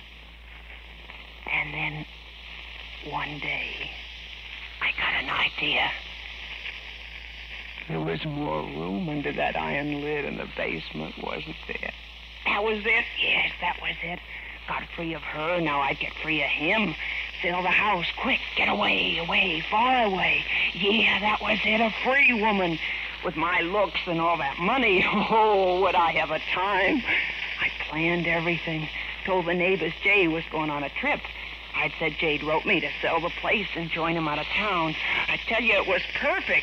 And then, one day, I got an idea. There was more room under that iron lid in the basement, wasn't there? That was it. Yes, that was it. Got free of her, now I'd get free of him. Sell the house, quick, get away, away, far away. Yeah, that was it, a free woman. With my looks and all that money, oh, would I have a time. I planned everything. Told the neighbors Jay was going on a trip. I'd said Jade wrote me to sell the place and join him out of town. I tell you, it was perfect.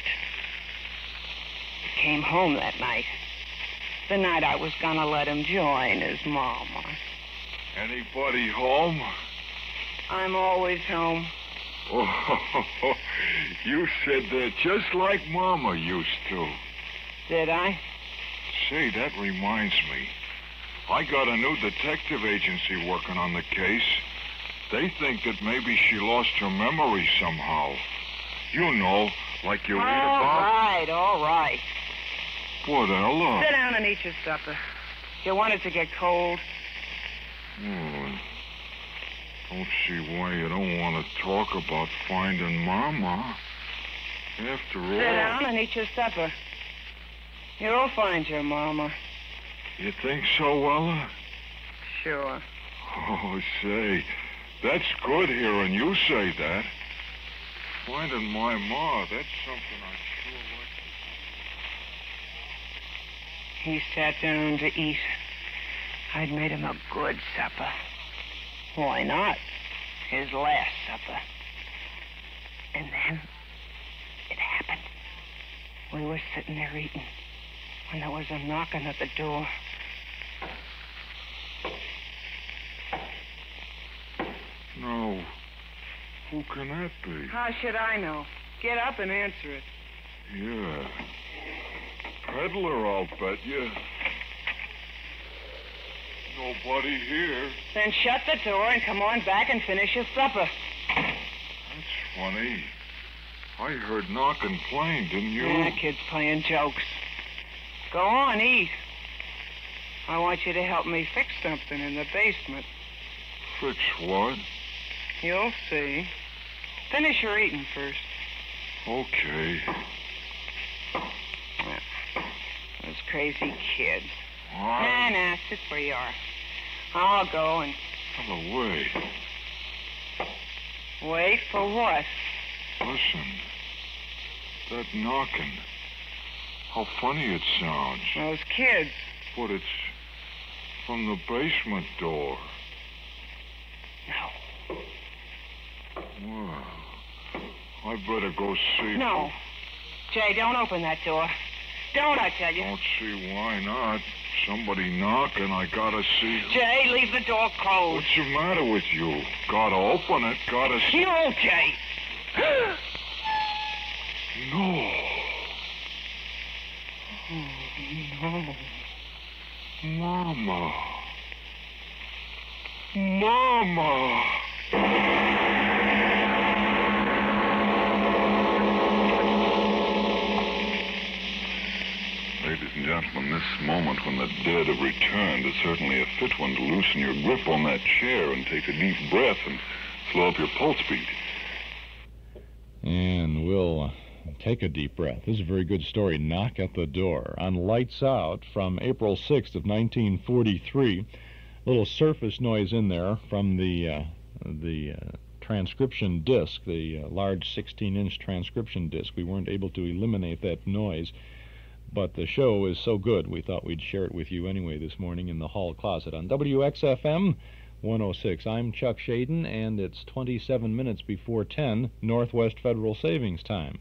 He came home that night. The night I was gonna let him join his mama. Anybody home? I'm always home. Oh, you said that just like Mama used to. Did I? Say, that reminds me. I got a new detective agency working on the case. They think that maybe she lost her memory somehow. You know, like you read about. All right, all right. What, Ella? Sit down and eat your supper. You want it to get cold. Oh, don't see why you don't want to talk about finding Mama. After all... Sit down and eat your supper. You'll find your Mama. You think so, Ella? Sure. Oh, say, that's good hearing you say that. Finding my Ma, that's something I'd sure like to... He sat down to eat. I'd made him a good supper. Why not? His last supper. And then it happened. We were sitting there eating when there was a knocking at the door. No. Who can that be? How should I know? Get up and answer it. Yeah. Peddler, I'll bet you. Nobody here. Then shut the door and come on back and finish your supper. That's funny. I heard knocking plain, didn't you? Yeah, kid's playing jokes. Go on, eat. I want you to help me fix something in the basement. Fix what? You'll see. Finish your eating first. Okay. Those crazy kids. What? Nah, nah, sit where you are. I'll go and... Ella, wait. Wait for what? Listen. That knocking. How funny it sounds. Those kids. But it's from the basement door. No. Well, I better go see. No. Jay, don't open that door. Don't, I tell you. Don't see why not. Somebody knocking, I gotta see. Jay, leave the door closed. What's the matter with you? Gotta open it, gotta see. No, Jay. No. Oh, no. Mama. Mama. Ladies and gentlemen, this moment when the dead have returned is certainly a fit one to loosen your grip on that chair and take a deep breath and slow up your pulse beat. And we'll uh, take a deep breath. This is a very good story. Knock at the Door on Lights Out from April sixth of nineteen forty-three. A little surface noise in there from the uh, the uh, transcription disc, the uh, large sixteen-inch transcription disc. We weren't able to eliminate that noise, but the show is so good we thought we'd share it with you anyway this morning in the hall closet on W X F M one oh six. I'm Chuck Shaden, and it's twenty-seven minutes before ten, Northwest Federal Savings time.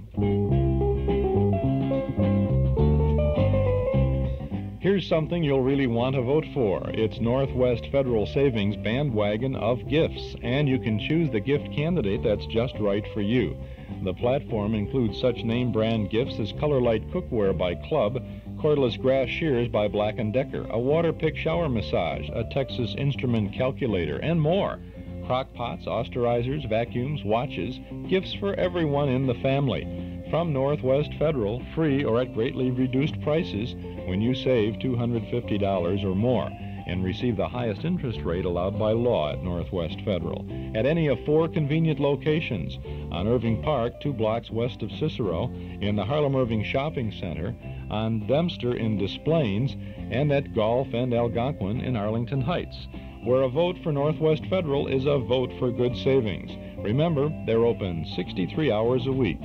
Here's something you'll really want to vote for. It's Northwest Federal Savings Bandwagon of Gifts, and you can choose the gift candidate that's just right for you. The platform includes such name brand gifts as Color Light Cookware by Club, Cordless Grass Shears by Black and Decker, a Water Pick Shower Massage, a Texas Instrument Calculator, and more. Crock pots, austerizers, vacuums, watches, gifts for everyone in the family. From Northwest Federal, free or at greatly reduced prices when you save two hundred fifty dollars or more and receive the highest interest rate allowed by law at Northwest Federal. At any of four convenient locations, on Irving Park, two blocks west of Cicero, in the Harlem Irving Shopping Center, on Dempster in Des Plaines, and at Gulf and Algonquin in Arlington Heights, where a vote for Northwest Federal is a vote for good savings. Remember, they're open sixty-three hours a week.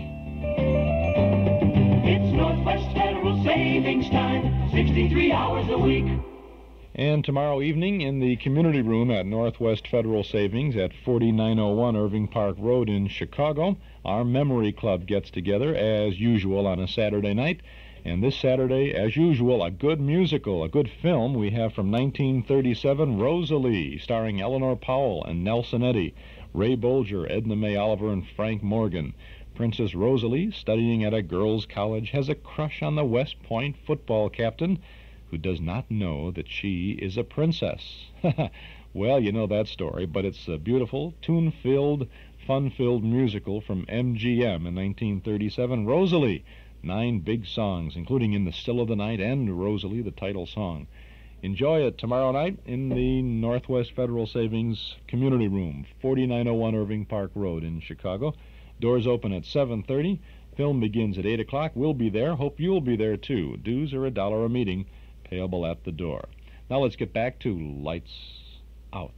It's Northwest Federal Savings Time, sixty-three hours a week. And tomorrow evening in the community room at Northwest Federal Savings at forty-nine oh one Irving Park Road in Chicago, our Memory Club gets together as usual on a Saturday night. And this Saturday, as usual, a good musical, a good film we have from nineteen thirty-seven, Rosalie, starring Eleanor Powell and Nelson Eddy, Ray Bolger, Edna Mae Oliver, and Frank Morgan. Princess Rosalie, studying at a girls' college, has a crush on the West Point football captain, who does not know that she is a princess. Well, you know that story, but it's a beautiful, tune-filled, fun-filled musical from M G M in nineteen thirty-seven, Rosalie. Nine big songs, including In the Still of the Night and Rosalie, the title song. Enjoy it tomorrow night in the Northwest Federal Savings Community Room, forty-nine oh one Irving Park Road in Chicago. Doors open at seven thirty. Film begins at eight o'clock. We'll be there. Hope you'll be there, too. Dues are a dollar a meeting, payable at the door. Now let's get back to Lights Out.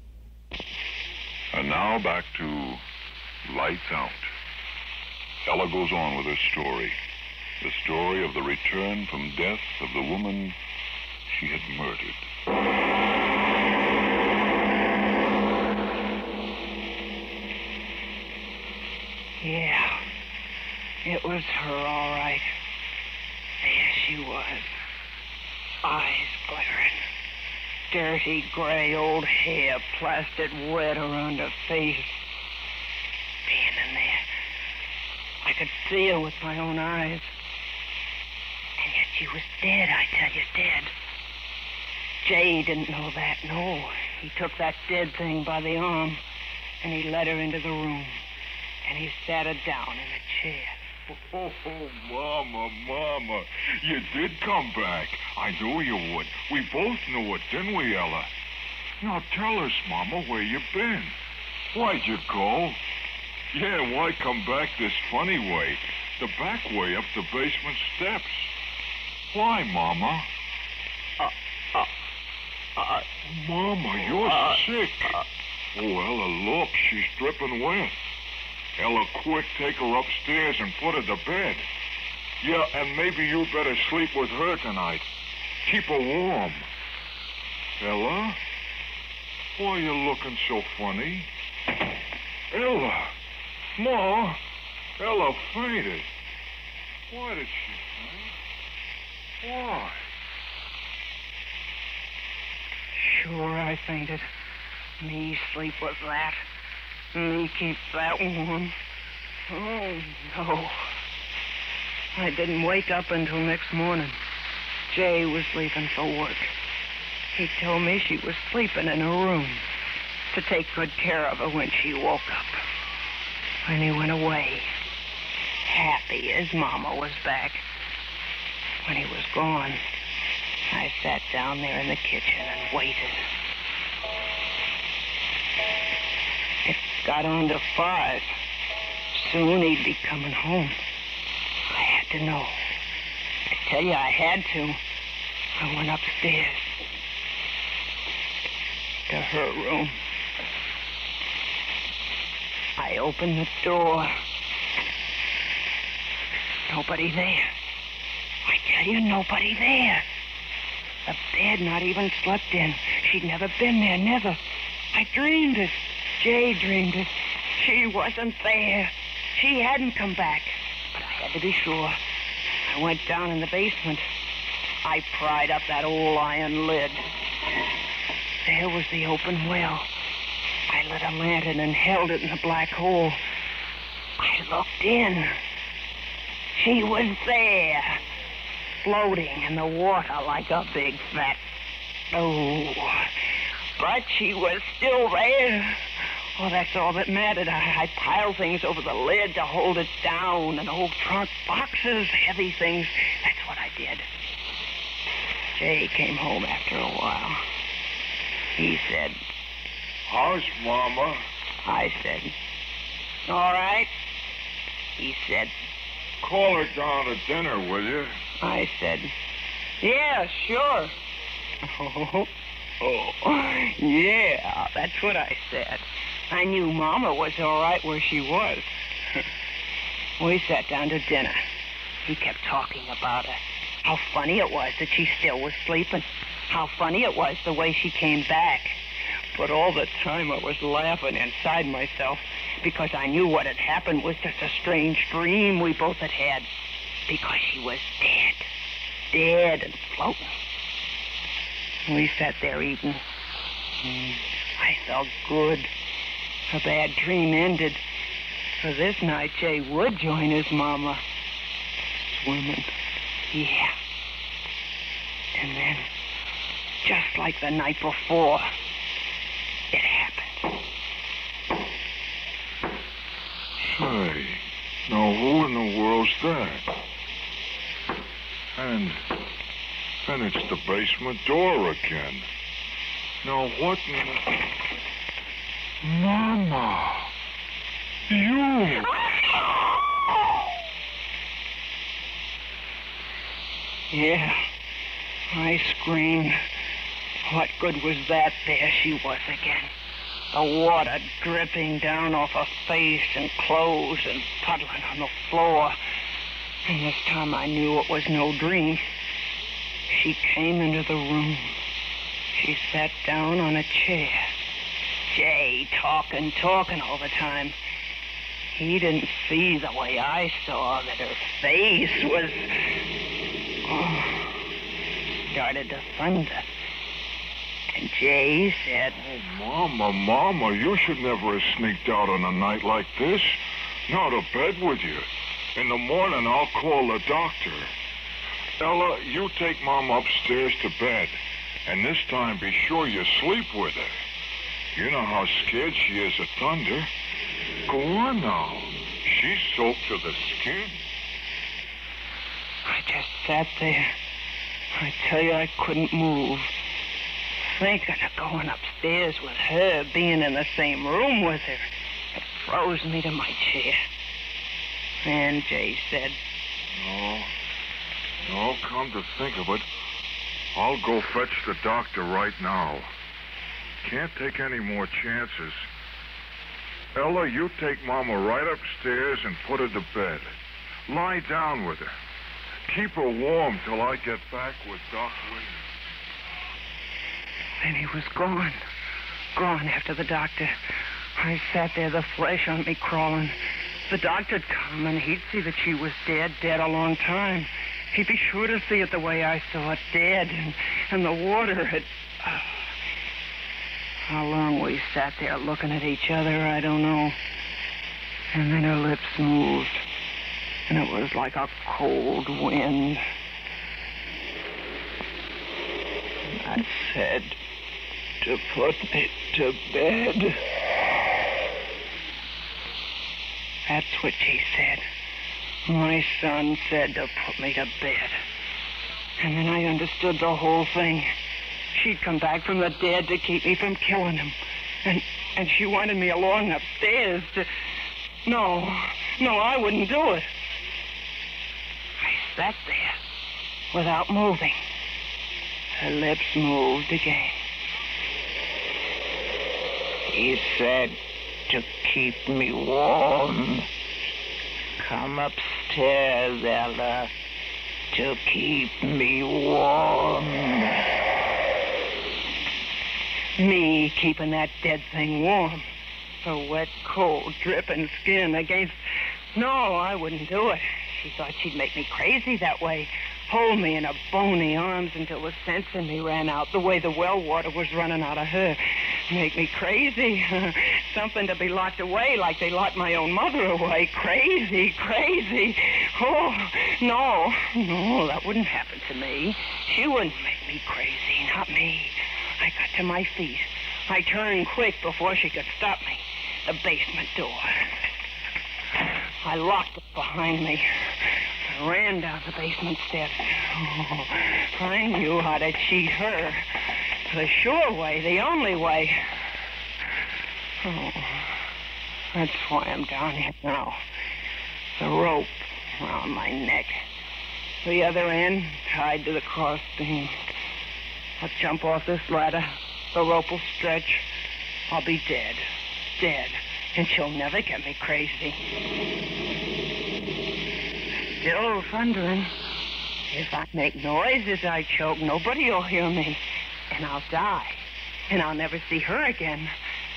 And now back to Lights Out. Ella goes on with her story. The story of the return from death of the woman she had murdered. Yeah, it was her, all right. There she was. Eyes glittering. Dirty, gray old hair plastered wet around her face. Standing there. I could see her with my own eyes. And yet she was dead, I tell you, dead. Jay didn't know that, no. He took that dead thing by the arm, and he led her into the room. And he sat her down in a chair. Oh, oh, Mama, Mama, you did come back. I knew you would. We both knew it, didn't we, Ella? Now tell us, Mama, where you been. Why'd you go? Yeah, why come back this funny way? The back way up the basement steps. Why, Mama? Uh, uh, uh, Mama, you're uh, sick. Uh, oh, Ella, look, she's dripping wet. Ella, quick, take her upstairs and put her to bed. Yeah, and maybe you better sleep with her tonight. Keep her warm. Ella? Why are you looking so funny? Ella! Ma! Ella fainted. Why did she faint? Why? Sure, I fainted. Me sleep with that. Me keep that warm. Oh, no. I didn't wake up until next morning. Jay was leaving for work. He told me she was sleeping in her room to take good care of her when she woke up. When he went away, happy his mama was back. When he was gone, I sat down there in the kitchen and waited. It got on to five. Soon he'd be coming home. I had to know. I tell you, I had to. I went upstairs to her room. I opened the door. Nobody there. I tell you, nobody there. The bed not even slept in. She'd never been there, never. I dreamed it. Jay dreamed it. She wasn't there. She hadn't come back. But I had to be sure. I went down in the basement. I pried up that old iron lid. There was the open well. I lit a lantern and held it in the black hole. I looked in. She was there, floating in the water like a big fat... Oh, but she was still there. Oh, that's all that mattered. I, I piled things over the lid to hold it down, and old trunk boxes, heavy things. That's what I did. Jay came home after a while. He said, "How's Mama?" I said, "All right." He said, "Call her down to dinner, will you?" I said, "Yeah, sure." Oh, oh, yeah, that's what I said. I knew Mama was all right where she was. We sat down to dinner. He kept talking about her. How funny it was that she still was sleeping. How funny it was the way she came back. But all the time I was laughing inside myself because I knew what had happened was just a strange dream we both had had. Because she was dead. Dead and floating. We sat there eating. I felt good. A bad dream ended. For this night, Jay would join his mama. Swimming. Yeah. And then, just like the night before, it happened. Say, now who in the world's that? And, and it's the basement door again. Now what in the... Mama! You! Yeah, I screamed. What good was that? There she was again. The water dripping down off her face and clothes and puddling on the floor. And this time I knew it was no dream. She came into the room. She sat down on a chair. Jay talking, talking all the time. He didn't see the way I saw that her face was... Oh, started to thunder. And Jay said... Oh, Mama, Mama, you should never have sneaked out on a night like this. Now to bed with you. In the morning, I'll call the doctor. Ella, you take Mama upstairs to bed. And this time, be sure you sleep with her. You know how scared she is of thunder. Go on now. She's soaked to the skin. I just sat there. I tell you, I couldn't move. Thinking of going upstairs with her, being in the same room with her, it froze me to my chair. And Jay said, No. No, come to think of it, I'll go fetch the doctor right now. Can't take any more chances. Ella, you take Mama right upstairs and put her to bed. Lie down with her. Keep her warm till I get back with Doc Williams. Then he was gone. Gone after the doctor. I sat there, the flesh on me crawling. The doctor'd come and he'd see that she was dead, dead a long time. He'd be sure to see it the way I saw it, dead, and, and the water had... Oh. How long we sat there looking at each other, I don't know. And then her lips moved, and it was like a cold wind. I said to put me to bed. That's what she said. My son said to put me to bed. And then I understood the whole thing. She'd come back from the dead to keep me from killing him. And and she wanted me along upstairs to... No, no, I wouldn't do it. I sat there without moving. Her lips moved again. He said to keep me warm. Come upstairs, Ella, to keep me warm. Me keeping that dead thing warm. Her wet, cold, dripping skin against... No, I wouldn't do it. She thought she'd make me crazy that way. Hold me in her bony arms until the sense in me ran out, the way the well water was running out of her. Make me crazy. Something to be locked away like they locked my own mother away. Crazy, crazy. Oh, no, no, that wouldn't happen to me. She wouldn't make me crazy, not me. I got to my feet. I turned quick before she could stop me. The basement door. I locked it behind me. I ran down the basement steps. Oh, I knew how to cheat her. The sure way, the only way. Oh, that's why I'm down here now. The rope around my neck. The other end tied to the crossbeam. I'll jump off this ladder. The rope will stretch. I'll be dead. Dead. And she'll never get me crazy. Still thundering. If I make noise as I choke, nobody'll hear me. And I'll die. And I'll never see her again.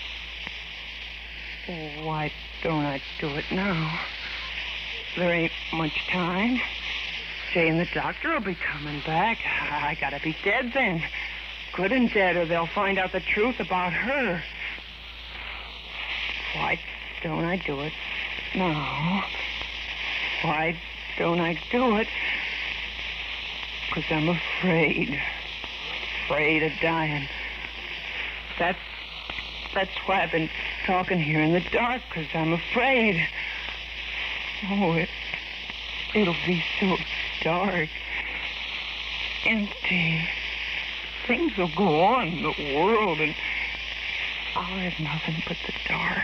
Why don't I do it now? There ain't much time. Jay and the doctor will be coming back. I gotta be dead then. Good and dead, or they'll find out the truth about her. Why don't I do it now? Why don't I do it? Because I'm afraid. Afraid of dying. That's, that's why I've been talking here in the dark, because I'm afraid. Oh, it, it'll be so dark. Empty. Things will go on in the world, and I'll have nothing but the dark.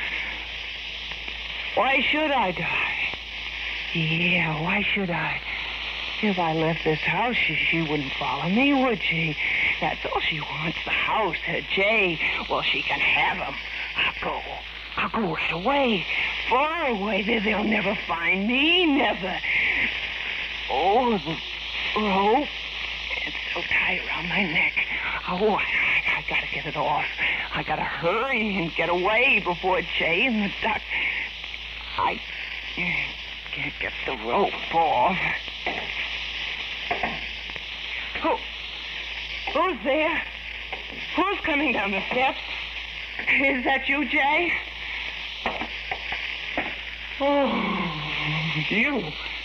Why should I die? Yeah, why should I? If I left this house, she, she wouldn't follow me, would she? That's all she wants, the house, her Jay. Well, she can have him. I'll go. I'll go right away. Far away. They, they'll never find me, never. Oh, the rope. It's so tight around my neck. Oh, I, I, I gotta get it off. I gotta hurry and get away before Jay and the duck. I can't get the rope off. Who? Who's there? Who's coming down the steps? Is that you, Jay? Oh, you.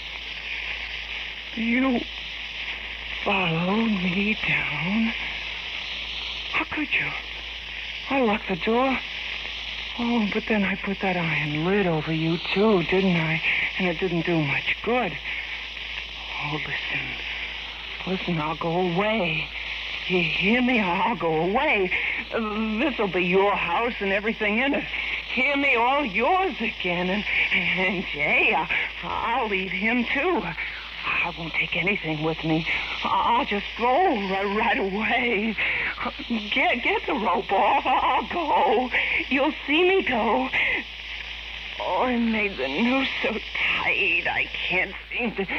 You followed me down. How could you? I locked the door. Oh, but then I put that iron lid over you, too, didn't I? And it didn't do much good. Oh, listen. Listen, I'll go away. You hear me? I'll go away. Uh, this'll be your house and everything in it. Hear me? All yours again. And, and Jay, I, I'll leave him, too. I won't take anything with me. I'll just go right, right away. Get, get the rope off. I'll go. You'll see me go. Oh, I made the noose so tight I can't seem to...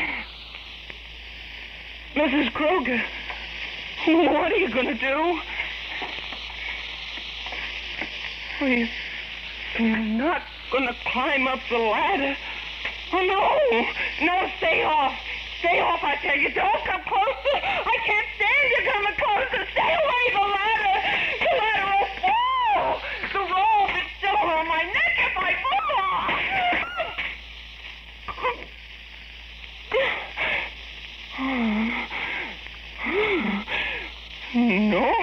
Missus Kroger, what are you going to do? You, you're not going to climb up the ladder. Oh, no. No, stay off. Stay off, I tell you. Don't come closer. I can't stand you coming closer. Stay away. The ladder. The ladder will fall. The rope is still around my neck if I fall. No.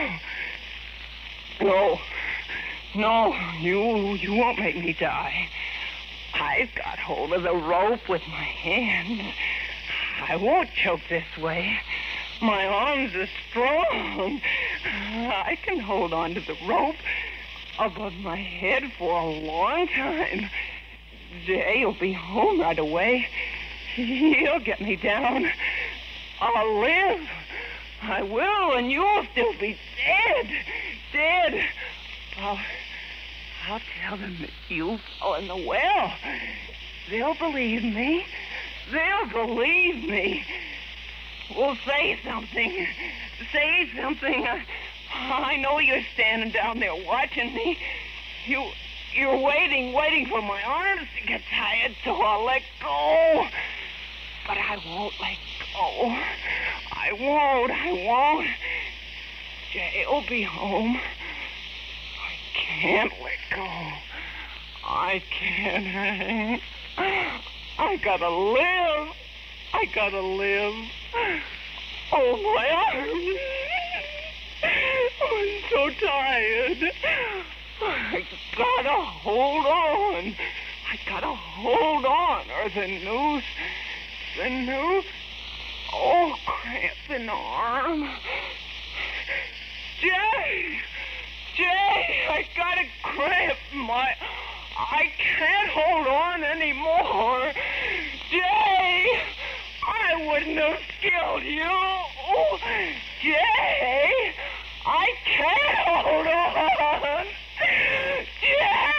No. No, you you won't make me die. I've got hold of the rope with my hand. I won't choke this way. My arms are strong. I can hold on to the rope above my head for a long time. Jay'll be home right away. He'll get me down. I'll live. I will, and you'll still be dead. Dead. I'll, I'll tell them that you fell in the well. They'll believe me. They'll believe me. Well, say something. Say something. I, I know you're standing down there watching me. You, you're waiting, waiting for my arms to get tired, so I'll let go. But I won't let go. I won't, I won't. Jay'll be home. I can't let go. I can't. I gotta live. I gotta live. Oh, my arms. I'm so tired. I gotta hold on. I gotta hold on, or the noose, the noose. Oh, cramp in the arm. Jay! Jay! I got a cramp in my... I can't hold on anymore. Jay! I wouldn't have killed you. Oh, Jay! I can't hold on. Jay!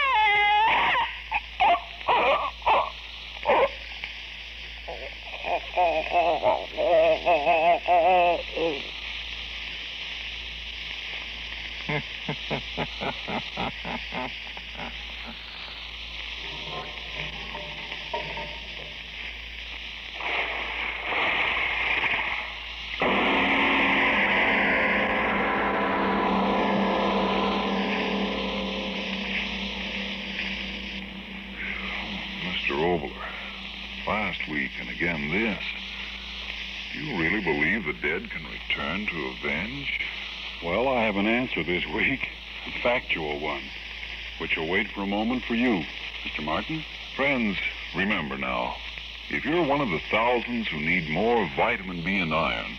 Mister Obler, last week and again this. Do you really believe the dead can return to avenge? Well, I have an answer this week, a factual one, which will wait for a moment for you, Mister Martin. Friends, remember now, if you're one of the thousands who need more vitamin B and iron,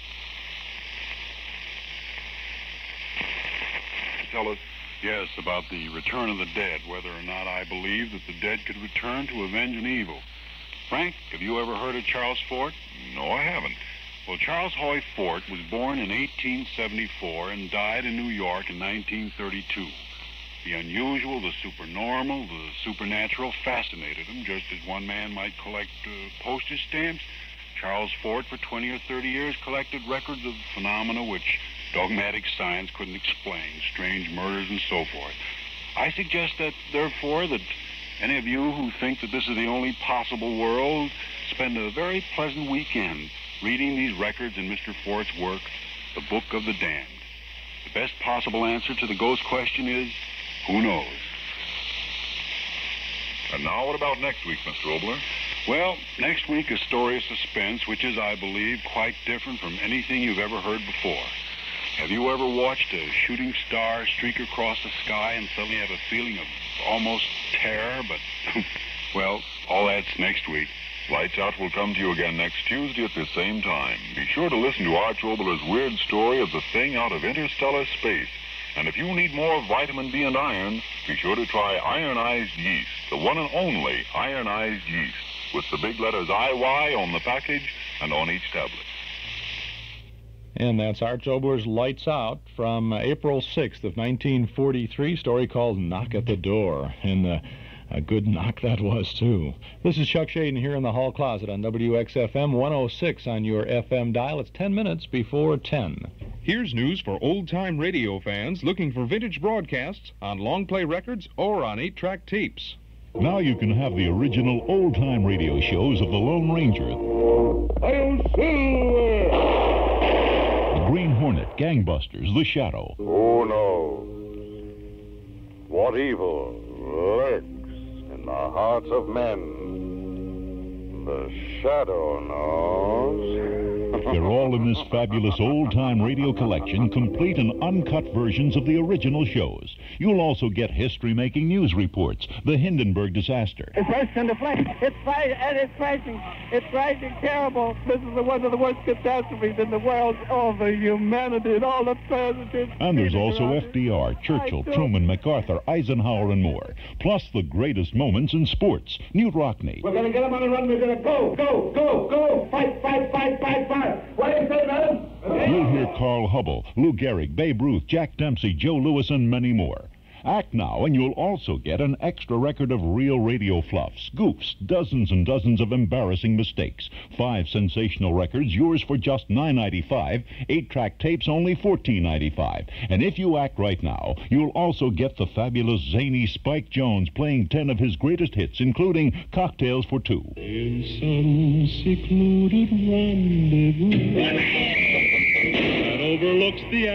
Tell us, yes, about the return of the dead, whether or not I believe that the dead could return to avenge an evil. Frank, have you ever heard of Charles Fort? No, I haven't. Well, Charles Hoy Fort was born in eighteen seventy-four and died in New York in nineteen thirty-two. The unusual, the supernormal, the supernatural fascinated him, just as one man might collect uh, postage stamps. Charles Fort, for twenty or thirty years, collected records of phenomena which dogmatic science couldn't explain, strange murders and so forth. I suggest that, therefore, that any of you who think that this is the only possible world spend a very pleasant weekend reading these records in Mister Fort's work, The Book of the Damned. The best possible answer to the ghost question is, who knows? And now what about next week, Mister Obler? Well, next week a story of suspense, which is, I believe, quite different from anything you've ever heard before. Have you ever watched a shooting star streak across the sky and suddenly have a feeling of almost terror, but, well, all that's next week. Lights Out will come to you again next Tuesday at the same time. Be sure to listen to Arch Obler's weird story of the thing out of interstellar space. And if you need more vitamin B and iron, be sure to try ironized yeast, the one and only ironized yeast, with the big letters I Y on the package and on each tablet. And that's Arch Obler's Lights Out from uh, April sixth of nineteen forty-three, story called Knock at the Door. And uh, a good knock that was, too. This is Chuck Shaden here in the hall closet on W X F M one oh six on your F M dial. It's ten minutes before ten. Here's news for old-time radio fans looking for vintage broadcasts on long-play records or on eight-track tapes. Now you can have the original old-time radio shows of the Lone Ranger, Hail Silver! the Green Hornet, Gangbusters, The Shadow, Who knows what evil lurks in the hearts of men? The Shadow knows. They're all in this fabulous old-time radio collection, complete and uncut versions of the original shows. You'll also get history-making news reports, the Hindenburg disaster. It burst into flames. It's fire, and it's crashing. It's crashing terrible. This is the, one of the worst catastrophes in the world. All the humanity and all the presidents. And there's also F D R, Churchill, Truman, MacArthur, Eisenhower, and more. Plus the greatest moments in sports. Newt Rockney. We're going to get them on the run. We're going to go, go, go, go. Fight, fight, fight, fight, fight. What do you say, madam? You'll hear Carl Hubble, Lou Gehrig, Babe Ruth, Jack Dempsey, Joe Louis, and many more. Act now, and you'll also get an extra record of real radio fluffs, goofs, dozens and dozens of embarrassing mistakes. Five sensational records, yours for just nine ninety-five. Eight-track tapes, only fourteen ninety-five. And if you act right now, you'll also get the fabulous zany Spike Jones playing ten of his greatest hits, including Cocktails for Two. In some secluded rendezvous that overlooks the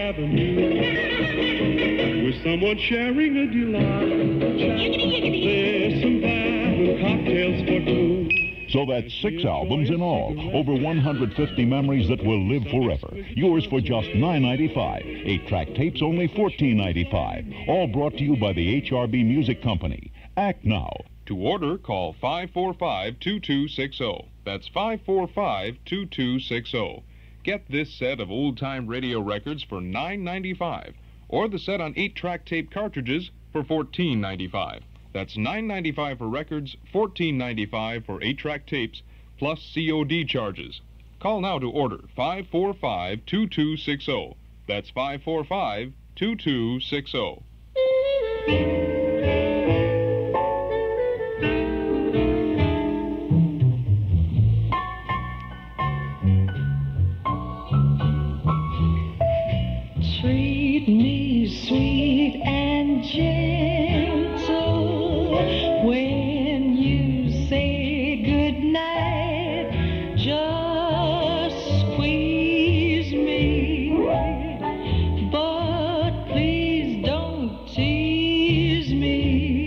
avenue, with someone sharing a delight, there's some fine cocktails for two. So that's six albums in all, over one hundred fifty memories that will live forever. Yours for just nine ninety-five. Eight-track tapes, only fourteen ninety-five. All brought to you by the H R B Music Company. Act now. To order, call five four five, two two six zero. That's five four five, two two six zero. Get this set of old-time radio records for nine ninety-five, or the set on eight-track tape cartridges for fourteen ninety-five. That's nine ninety-five for records, fourteen ninety-five for eight-track tapes, plus C O D charges. Call now to order five four five, two two six zero. That's five four five, two two six zero. Treat me sweet and gentle when you say goodnight. Just squeeze me, but please don't tease me.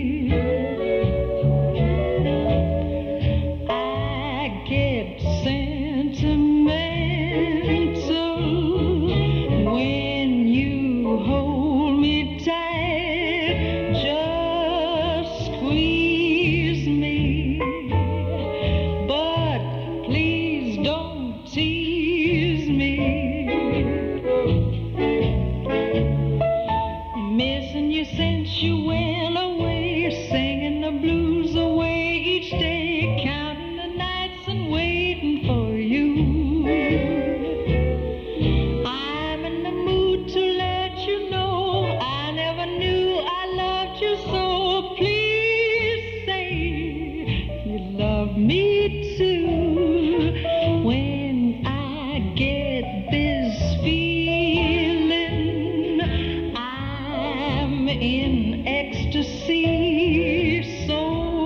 I get sentimental when you hold me tight. Just squeeze me, but please don't tease me. Missing you since you went away, singing the blues away each day, counting the nights and waiting for you. I'm in the mood to let you know I never knew I loved you so. Please say you love me too. When I get this feeling, I'm in ecstasy. So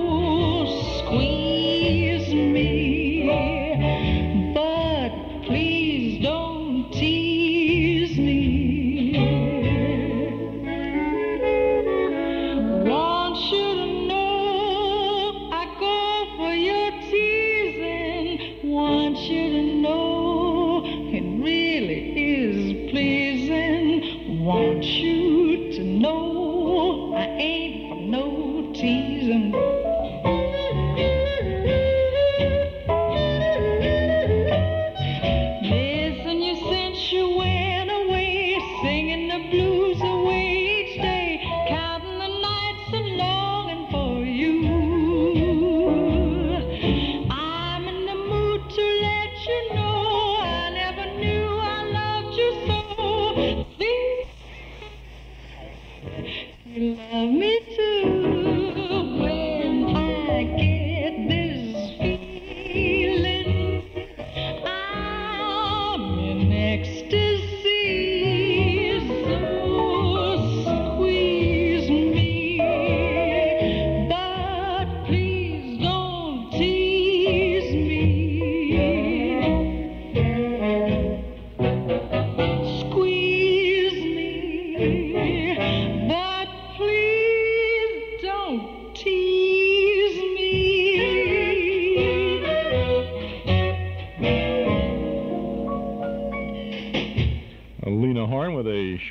squeeze me, but please don't tease me. Want you to know I go for your teasing. Want you to know it really is pleasing. Want you to know I ain't for no teasing. Missing you since you went away, singing the blues away each day, counting the nights and longing for you. I'm in the mood to let you know I never knew I loved you so. Please, you love me too. When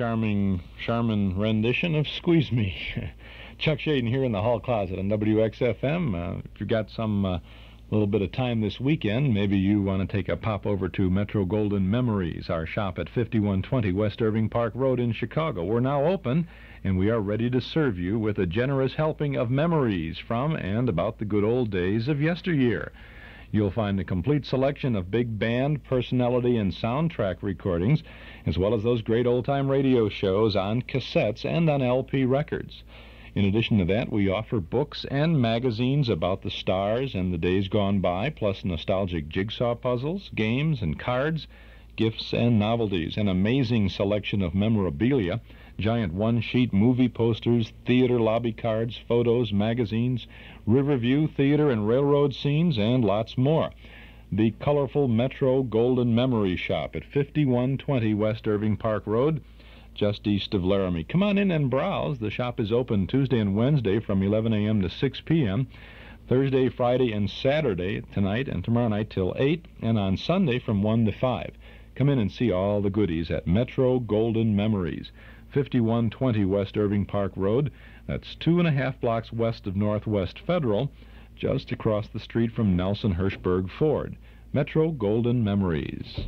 charming, charming rendition of Squeeze Me. Chuck Shaden here in the hall closet on W X F M. Uh, if you've got some uh, little bit of time this weekend, maybe you want to take a pop over to Metro Golden Memories, our shop at fifty-one twenty West Irving Park Road in Chicago. We're now open, and we are ready to serve you with a generous helping of memories from and about the good old days of yesteryear. You'll find a complete selection of big band, personality, and soundtrack recordings, as well as those great old-time radio shows on cassettes and on L P records. In addition to that, we offer books and magazines about the stars and the days gone by, plus nostalgic jigsaw puzzles, games, and cards, gifts and novelties, an amazing selection of memorabilia, giant one-sheet movie posters, theater lobby cards, photos, magazines, Riverview, theater and railroad scenes, and lots more. The colorful Metro Golden Memory Shop at fifty-one twenty West Irving Park Road, just east of Laramie. Come on in and browse. The shop is open Tuesday and Wednesday from eleven a m to six p m, Thursday, Friday, and Saturday, tonight and tomorrow night till eight, and on Sunday from one to five. Come in and see all the goodies at Metro Golden Memories, fifty-one twenty West Irving Park Road. That's two and a half blocks west of Northwest Federal, just across the street from Nelson Hirschberg Ford. Metro Golden Memories.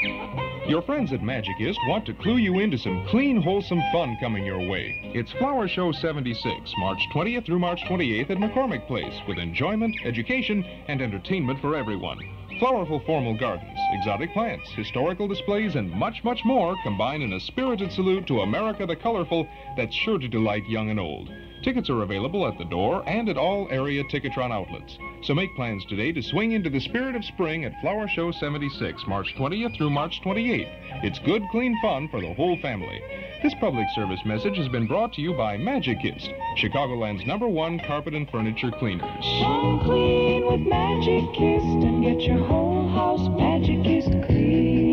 Your friends at Magicist want to clue you into some clean, wholesome fun coming your way. It's Flower Show seventy-six, March twentieth through March twenty-eighth at McCormick Place, with enjoyment, education, and entertainment for everyone. Flowerful formal gardens, exotic plants, historical displays, and much, much more combine in a spirited salute to America the Colorful that's sure to delight young and old. Tickets are available at the door and at all area Ticketron outlets. So make plans today to swing into the spirit of spring at Flower Show seventy-six, March twentieth through March twenty-eighth. It's good, clean fun for the whole family. This public service message has been brought to you by Magicist, Chicagoland's number one carpet and furniture cleaners. Come clean with Magicist and get your whole house Magicist clean.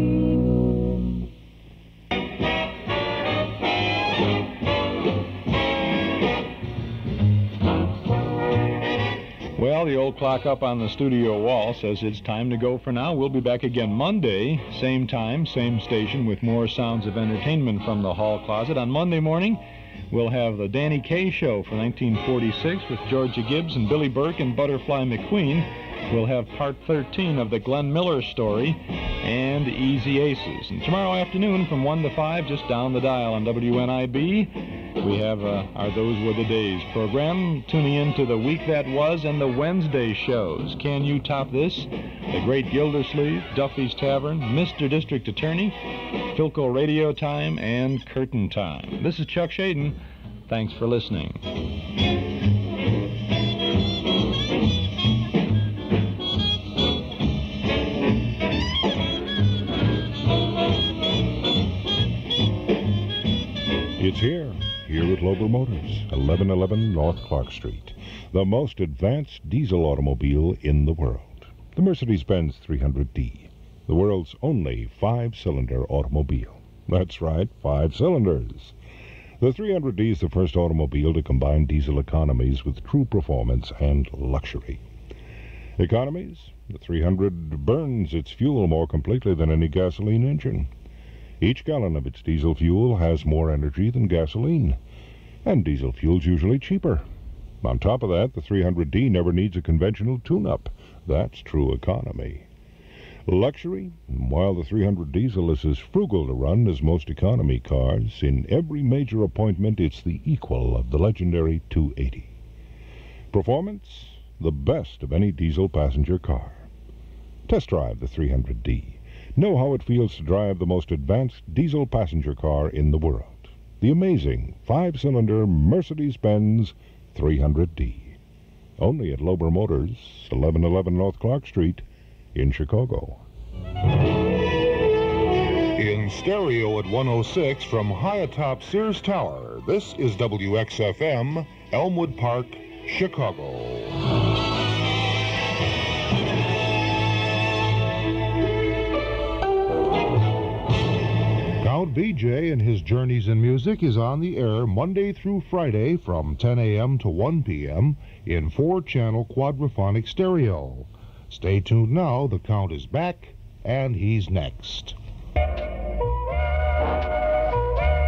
Well, the old clock up on the studio wall says it's time to go for now. We'll be back again Monday, same time, same station, with more sounds of entertainment from the hall closet. On Monday morning, we'll have the Danny Kaye Show for nineteen forty-six with Georgia Gibbs and Billy Burke and Butterfly McQueen. We'll have part thirteen of the Glenn Miller Story and Easy Aces. And tomorrow afternoon from one to five, just down the dial on W N I B, we have uh, our Those Were the Days program, tuning in to the week that was and the Wednesday shows. Can You Top This? The Great Gildersleeve, Duffy's Tavern, Mister District Attorney, Philco Radio Time, and Curtain Time. This is Chuck Shaden. Thanks for listening. It's here, here at Lober Motors, eleven eleven North Clark Street, the most advanced diesel automobile in the world. The Mercedes-Benz three hundred D, the world's only five-cylinder automobile. That's right, five cylinders. The three hundred D is the first automobile to combine diesel economies with true performance and luxury. Economies? The three hundred burns its fuel more completely than any gasoline engine. Each gallon of its diesel fuel has more energy than gasoline, and diesel fuel's usually cheaper. On top of that, the three hundred D never needs a conventional tune-up. That's true economy. Luxury? While the three hundred diesel is as frugal to run as most economy cars, in every major appointment it's the equal of the legendary two eighty. Performance? The best of any diesel passenger car. Test drive the three hundred D. Know how it feels to drive the most advanced diesel passenger car in the world. The amazing five-cylinder Mercedes-Benz three hundred D. Only at Lober Motors, eleven eleven North Clark Street in Chicago. In stereo at one oh six from high atop Sears Tower, this is W X F M, Elmwood Park, Chicago. Count B J and his Journeys in Music is on the air Monday through Friday from ten a m to one p m in four-channel quadraphonic stereo. Stay tuned now, the Count is back, and he's next.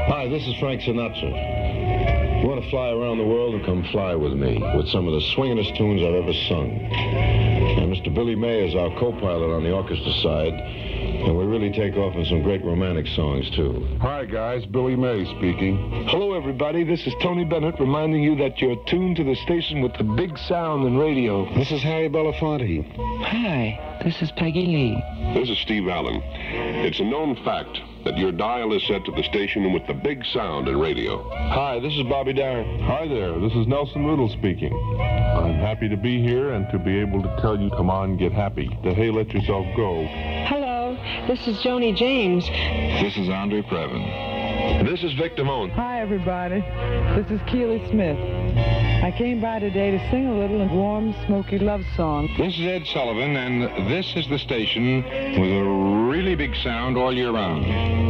Hi, this is Frank Sinatra. You want to fly around the world and come fly with me with some of the swingin'est tunes I've ever sung. And Mister Billy May is our co-pilot on the orchestra side, and we really take off in some great romantic songs, too. Hi, guys. Billy May speaking. Hello, everybody. This is Tony Bennett reminding you that you're tuned to the station with the big sound and radio. This is Harry Belafonte. Hi, this is Peggy Lee. This is Steve Allen. It's a known fact that your dial is set to the station with the big sound and radio. Hi, this is Bobby Darin. Hi there, this is Nelson Riddle speaking. I'm happy to be here and to be able to tell you, come on, get happy. The Hey, Let Yourself Go. Hello, this is Joni James. This is Andre Previn. This is Vic Damone. Hi, everybody. This is Keely Smith. I came by today to sing a little warm, smoky love song. This is Ed Sullivan, and this is the station with a really big sound all year round.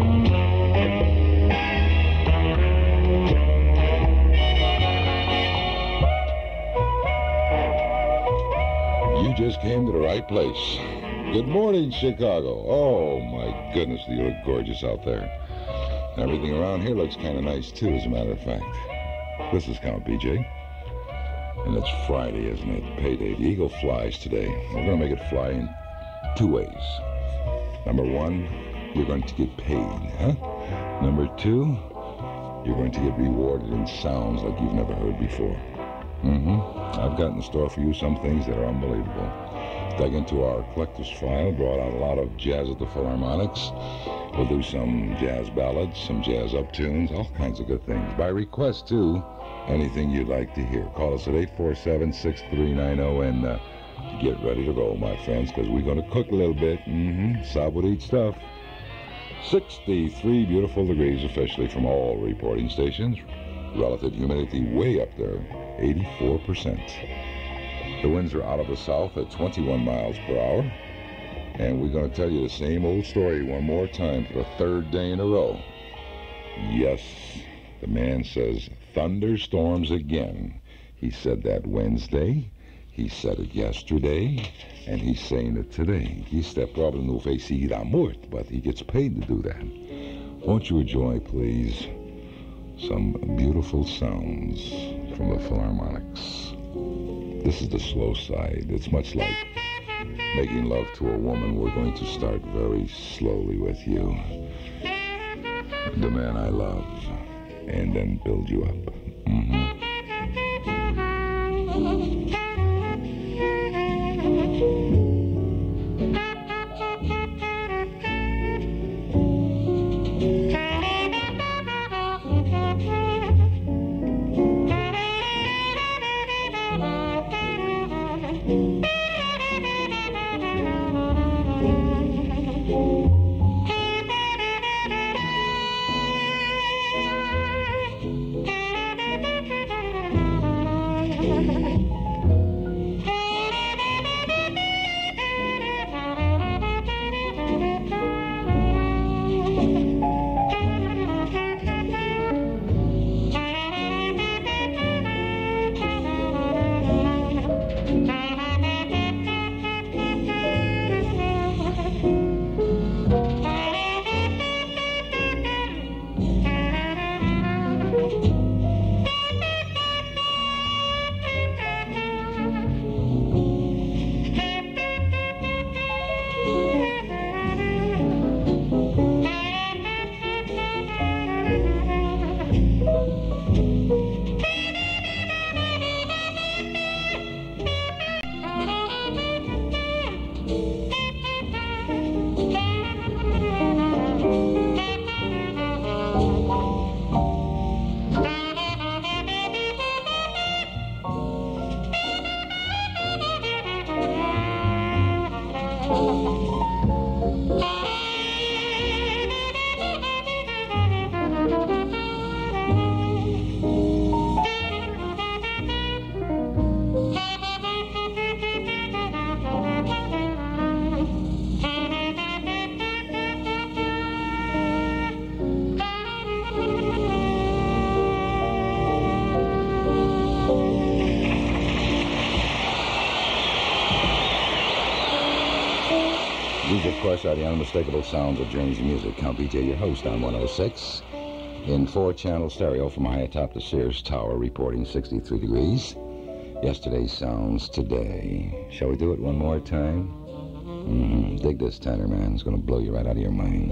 You just came to the right place. Good morning, Chicago. Oh, my goodness, you look gorgeous out there. Everything around here looks kind of nice, too, as a matter of fact. This is Count B J. And it's Friday, isn't it? Payday. The eagle flies today. We're going to make it fly in two ways. Number one, you're going to get paid, huh? Number two, you're going to get rewarded in sounds like you've never heard before. Mm-hmm. I've got in store for you some things that are unbelievable. Dug into our collector's file, brought out a lot of jazz at the Philharmonics. We'll do some jazz ballads, some jazz uptunes, all kinds of good things. By request, too, anything you'd like to hear. Call us at eight four seven, six three nine zero and uh, get ready to roll, my friends, because we're going to cook a little bit. Mm-hmm. Sabudit stuff. sixty-three beautiful degrees officially from all reporting stations. Relative humidity way up there, eighty-four percent. The winds are out of the south at twenty-one miles per hour. And we're going to tell you the same old story one more time for the third day in a row. Yes, the man says thunderstorms again. He said that Wednesday. He said it yesterday. And he's saying it today. He stepped probably no face la mort, but he gets paid to do that. Won't you enjoy, please, some beautiful sounds from the Philharmonics? This is the slow side. It's much like making love to a woman. We're going to start very slowly with you, the man I love, and then build you up. Mm-hmm. These, of course, are the unmistakable sounds of Jersey music. Count B J, your host on one oh six. in four-channel stereo from high atop the Sears Tower, reporting sixty-three degrees. Yesterday's sounds today. Shall we do it one more time? Mm-hmm. Dig this tenor, man. It's going to blow you right out of your mind.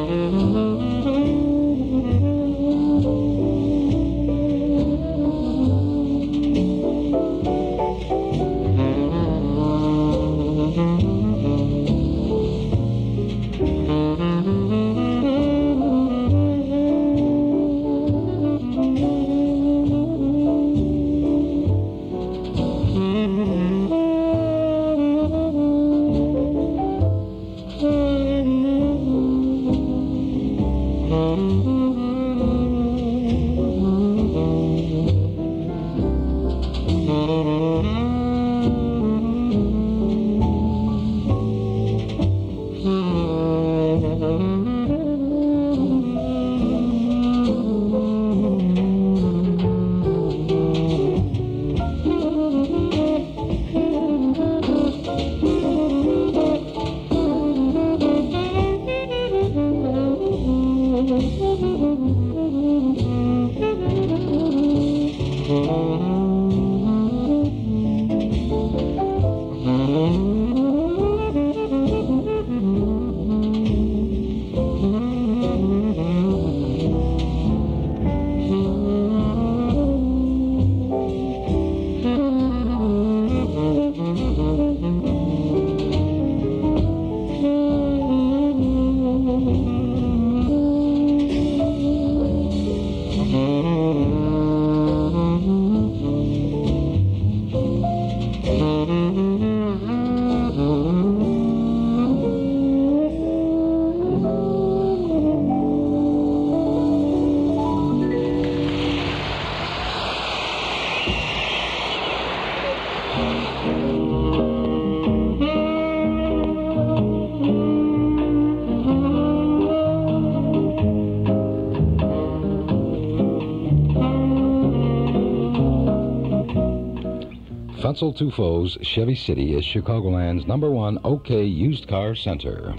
Fensel Tufo's Chevy City is Chicagoland's number one OK used car center.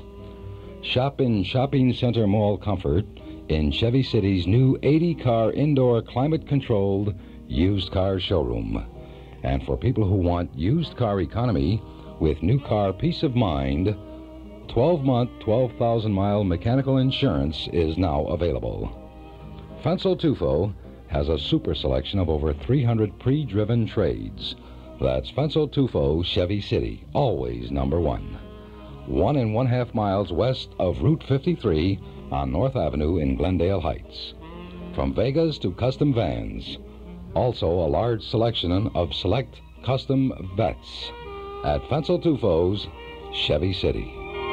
Shop in Shopping Center Mall Comfort in Chevy City's new eighty-car indoor climate-controlled used car showroom. And for people who want used car economy with new car peace of mind, twelve-month, twelve thousand mile mechanical insurance is now available. Fensel Tufo has a super selection of over three hundred pre-driven trades. That's Fensel Tufo Chevy City, always number one. One and one half miles west of Route fifty-three on North Avenue in Glendale Heights. From Vegas to custom vans. Also a large selection of select custom vets at Fensel Tufo's Chevy City.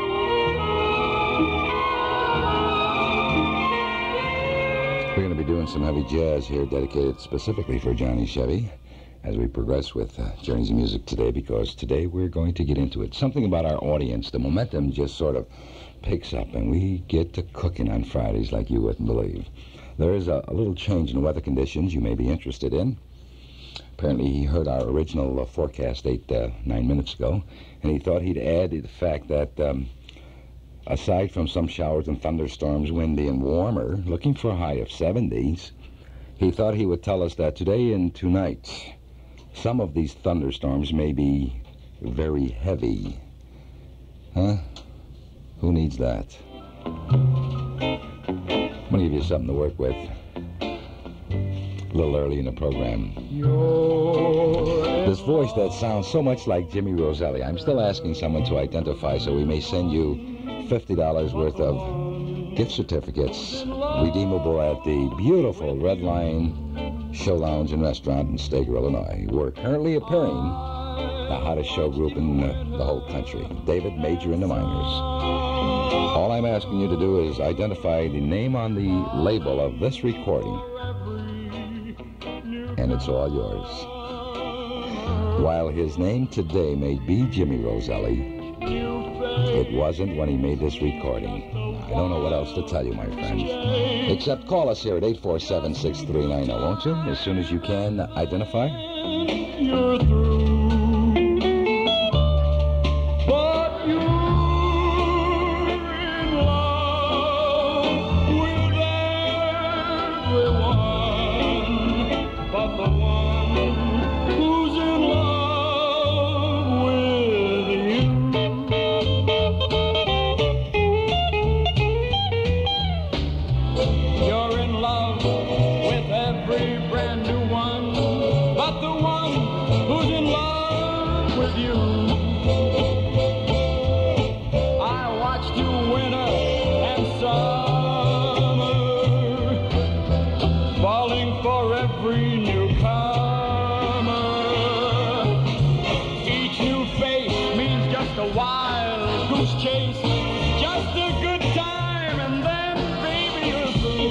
We're going to be doing some heavy jazz here dedicated specifically for Johnny Chevy as we progress with uh, Journeys of Music today, because today we're going to get into it. Something about our audience, the momentum just sort of picks up, and we get to cooking on Fridays like you wouldn't believe. There is a, a little change in the weather conditions you may be interested in. Apparently he heard our original uh, forecast eight, uh, nine minutes ago, and he thought he'd add the fact that um, aside from some showers and thunderstorms, windy and warmer, looking for a high of seventies, he thought he would tell us that today and tonight, some of these thunderstorms may be very heavy. Huh? Who needs that? I'm going to give you something to work with. A little early in the program. This voice that sounds so much like Jimmy Roselli. I'm still asking someone to identify, so we may send you fifty dollars worth of gift certificates redeemable at the beautiful Red Lion Show Lounge and Restaurant in Stager, Illinois. We're currently appearing the hottest show group in uh, the whole country, David Major and the Miners. All I'm asking you to do is identify the name on the label of this recording, and it's all yours. While his name today may be Jimmy Roselli, it wasn't when he made this recording. I don't know what else to tell you, my friends. Except call us here at eight four seven, six three nine zero, won't you? As soon as you can identify. You're through. But you're in love with one for every newcomer. Each new face means just a wild goose chase, just a good time, and then, baby, you're through.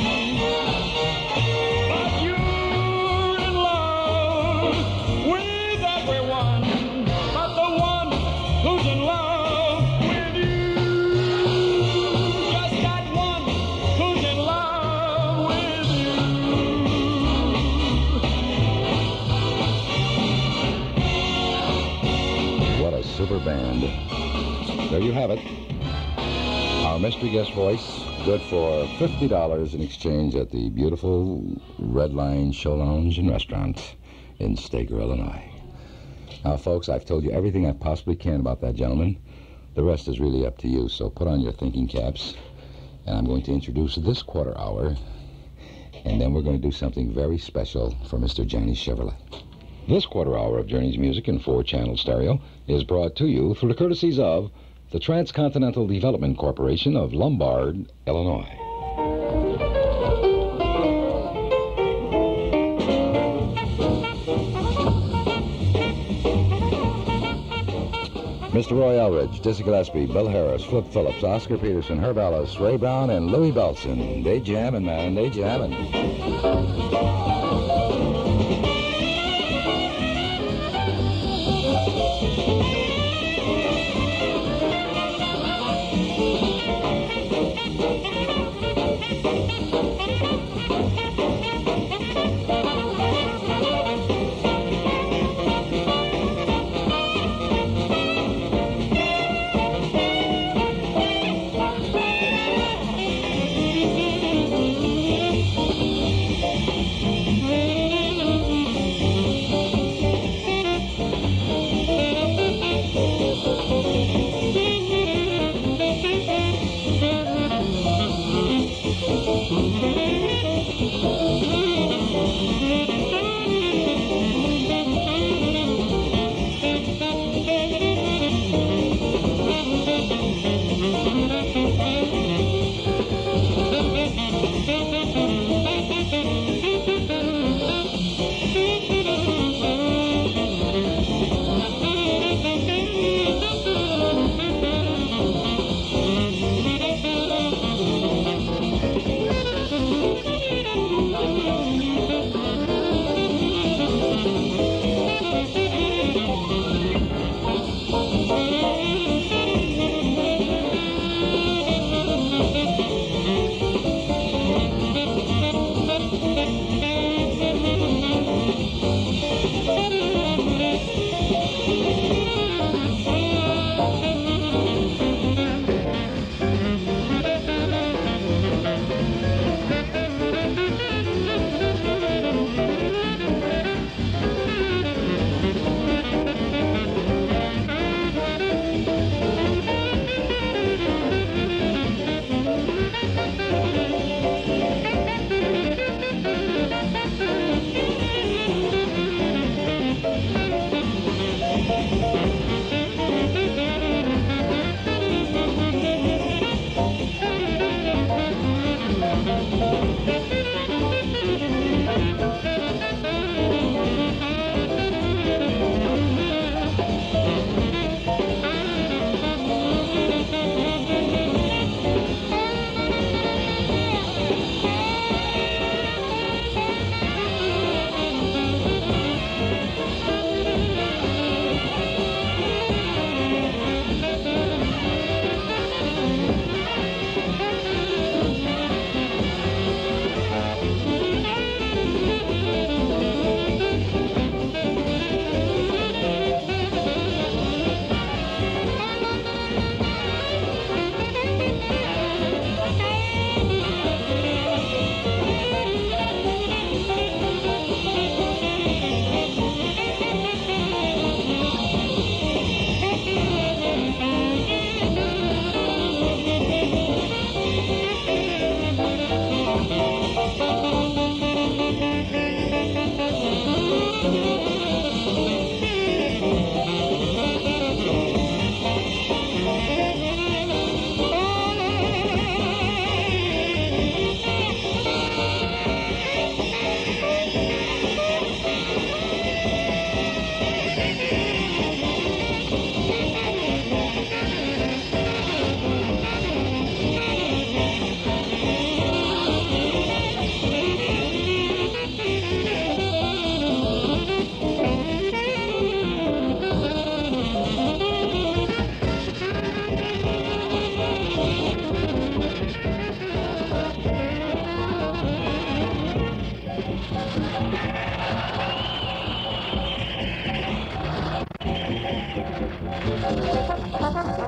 But you're in love with everyone, but the one who's in love with you. Just that one who's in love with you. What a super band. There you have it. Our mystery guest voice, good for fifty dollars in exchange at the beautiful Red Line Show Lounge and Restaurant in Stager, Illinois. Now, folks, I've told you everything I possibly can about that gentleman. The rest is really up to you, so put on your thinking caps. And I'm going to introduce this quarter hour, and then we're going to do something very special for Mister Johnny Chevrolet. This quarter hour of Journey's Music in four-channel stereo is brought to you through the courtesies of the Transcontinental Development Corporation of Lombard, Illinois. Mister Roy Eldridge, Dizzy Gillespie, Bill Harris, Flip Phillips, Oscar Peterson, Herb Ellis, Ray Brown, and Louis Belson. They jamming, man, they jamming. Thank you.